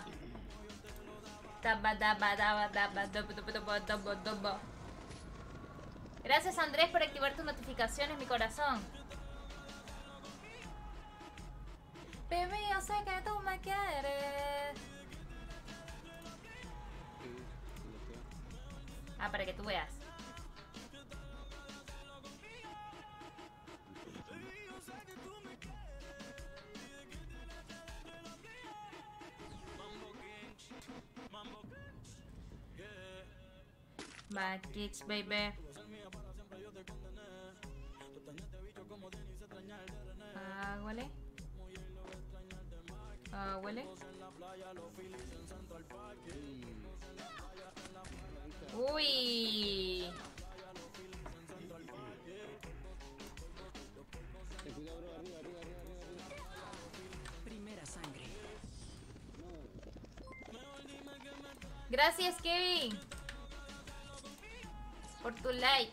Gracias, Andrés, por activar tus notificaciones, mi corazón. Baby, yo sé que tú me quieres. Ah, para que tú veas. Bad Kicks, baby. Ah, huele. Ah, huele. Uy. Primera sangre. Gracias, Kevin, por tu like.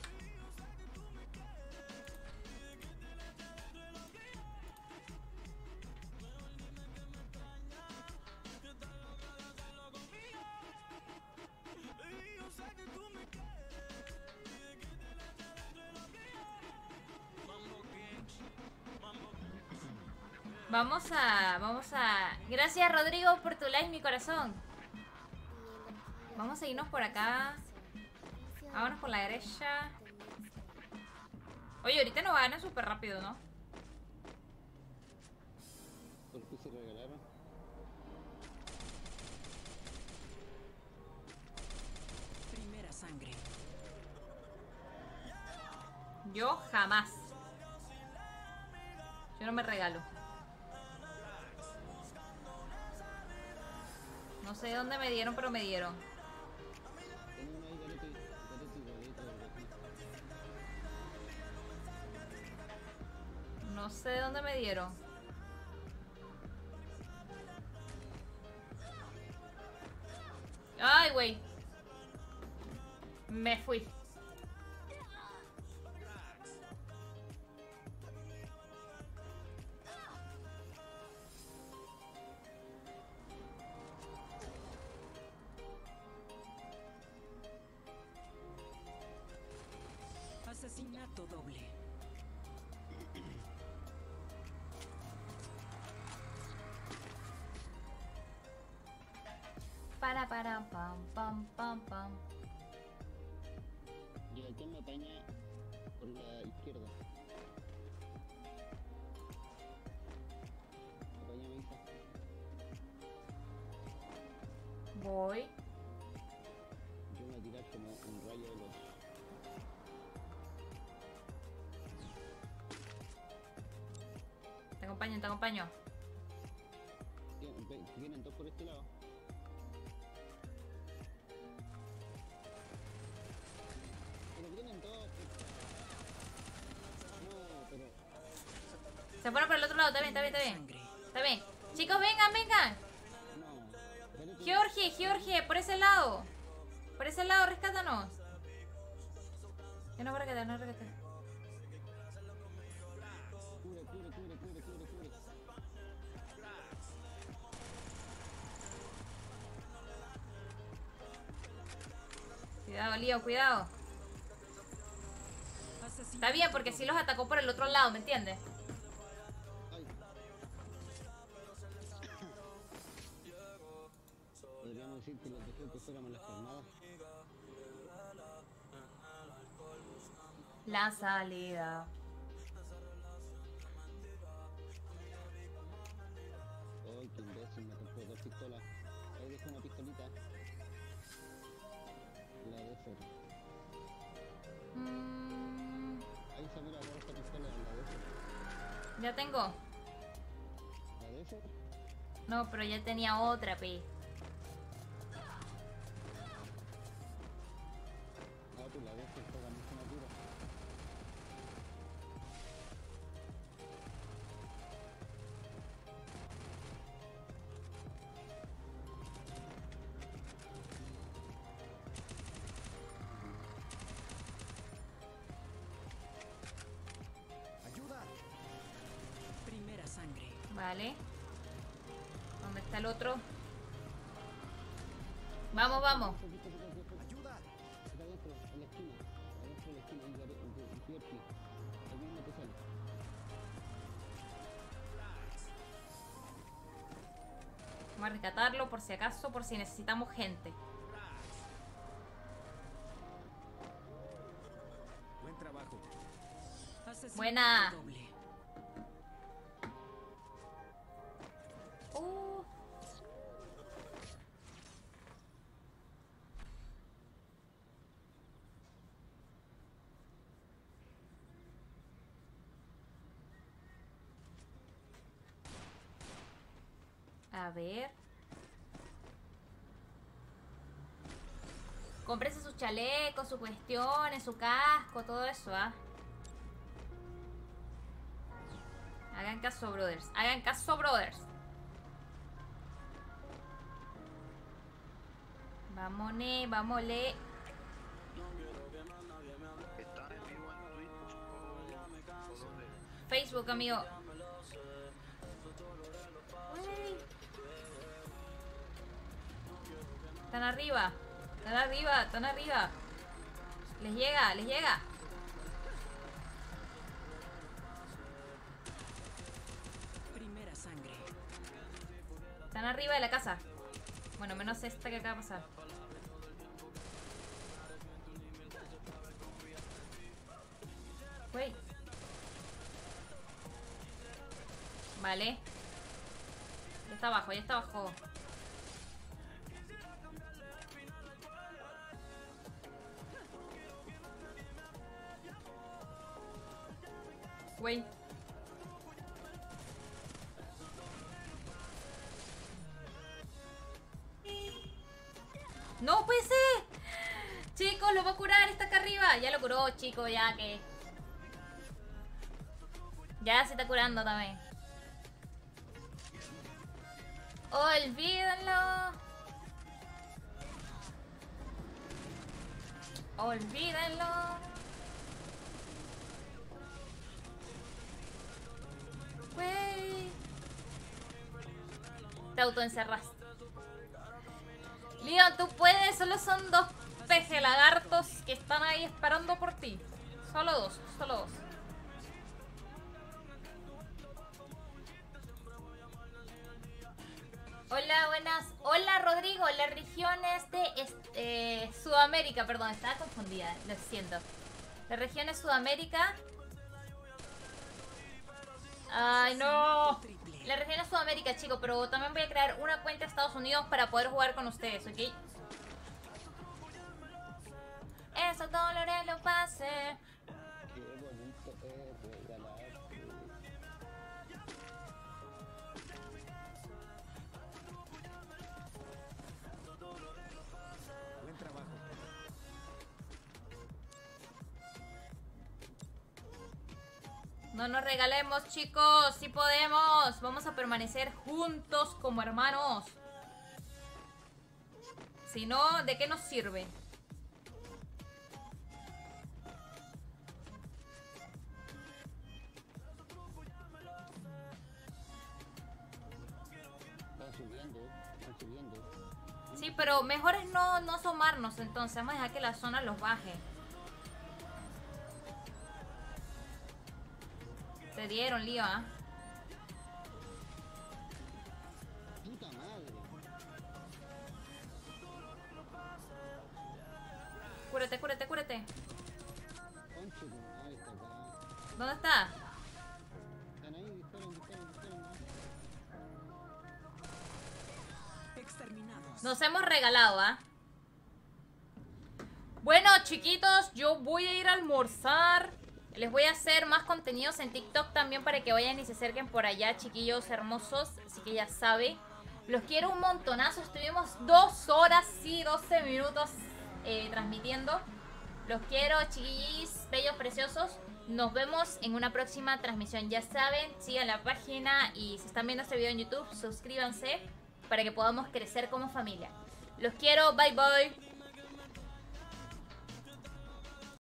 Vamos a... Gracias, Rodrigo, por tu like, mi corazón. Vamos a irnos por acá. Vámonos por la derecha. Oye, ahorita nos ganan súper rápido, ¿no? ¿Por qué se regalaron? Primera sangre. Yo jamás. Yo no me regalo. No sé dónde me dieron, pero me dieron. Tengo uno ahí, Garetti, No sé dónde me dieron. Ay, güey. Me fui. Asesinato doble. Para, pam, pam, pam, pam. Y acá me apaña por la izquierda. Apaña mi hija. Voy. Yo me voy a tirar como un rayo de los... Te acompaño, te acompaño. vienen dos por este lado. Pero vienen dos. No, pero. Se fueron por el otro lado, está bien, está bien, está bien. Sangre. Está bien. Chicos, vengan, vengan. No. Espérate. Georgie, por ese lado. Por ese lado, rescátanos. Yo no voy a rescatar, no voy a rescatar. Cubre. Cuidado, Lío, cuidado. Está bien, porque sí los atacó por el otro lado, ¿me entiendes? Ay. Podríamos decir que los dejó que fuéramos las jornadas. La salida. Ay, qué imbécil, me compró dos pistolas. Ahí dejo una pistolita. La de Fer. Ahí Samira, agarra esta pistola, la de Fer. Ya tengo. ¿La de Fer? No, pero ya tenía otra, pi. No, pues la de Fer pega mucho más duro. ¡Ayuda! Primera sangre. Vale. ¿Dónde está el otro? Vamos, vamos. ¡Ayuda! Está adentro, en la esquina. Adentro de la esquina, ahí de Pierti. Ahí mismo te sale. Vamos a rescatarlo por si acaso, por si necesitamos gente. Buen trabajo. Asesinato Buena. doble. A ver. Cómprese sus chalecos, sus cuestiones, su casco, todo eso, ¿ah? Hagan caso, brothers. Hagan caso, brothers. Vámonos, vámonos. Está en vivo en Twitch o dónde. Facebook, amigo. Uy. Están arriba. Están arriba, están arriba. Les llega, les llega. Primera sangre. Están arriba de la casa. Bueno, menos esta que acaba de pasar. Güey. Vale. Ya está abajo, ya está abajo. Güey. ¡No puede ser! Chicos, lo va a curar, está acá arriba. Ya lo curó, chicos, ya que... Ya se está curando también. Olvídenlo. Olvídenlo. Güey. Te autoencerraste. Leon, tú puedes. Solo son dos peje lagartos que están ahí esperando por ti. Solo dos, solo dos. Hola, buenas. Hola, Rodrigo. Las regiones de Sudamérica, perdón, estaba confundida, lo siento. Las regiones Sudamérica. Ay, no. Triple. La región es Sudamérica, chicos, pero también voy a crear una cuenta de Estados Unidos para poder jugar con ustedes, ¿ok? Esos dolores los pasé. Qué bonito es regalarte. No nos regalemos, chicos. Sí podemos. Vamos a permanecer juntos como hermanos. Si no, ¿de qué nos sirve? Están subiendo, están subiendo. Sí, pero mejor es no asomarnos entonces. Vamos a dejar que la zona los baje. Se dieron, lío, ¿ah? Puta madre. Cúrate, cúrate, cúrate. Conche tu madre, está acá. ¿Dónde está? Están ahí, disparen, disparen, disparen. Exterminados. Nos hemos regalado, ¿ah? Bueno, chiquitos, yo voy a ir a almorzar. Les voy a hacer más contenidos en TikTok también para que vayan y se acerquen por allá, chiquillos hermosos. Así que ya sabe. Los quiero un montonazo. Estuvimos 2 horas, sí, 12 minutos transmitiendo. Los quiero, chiquillis, bellos, preciosos. Nos vemos en una próxima transmisión. Ya saben, sigan la página y si están viendo este video en YouTube, suscríbanse para que podamos crecer como familia. Los quiero, bye bye.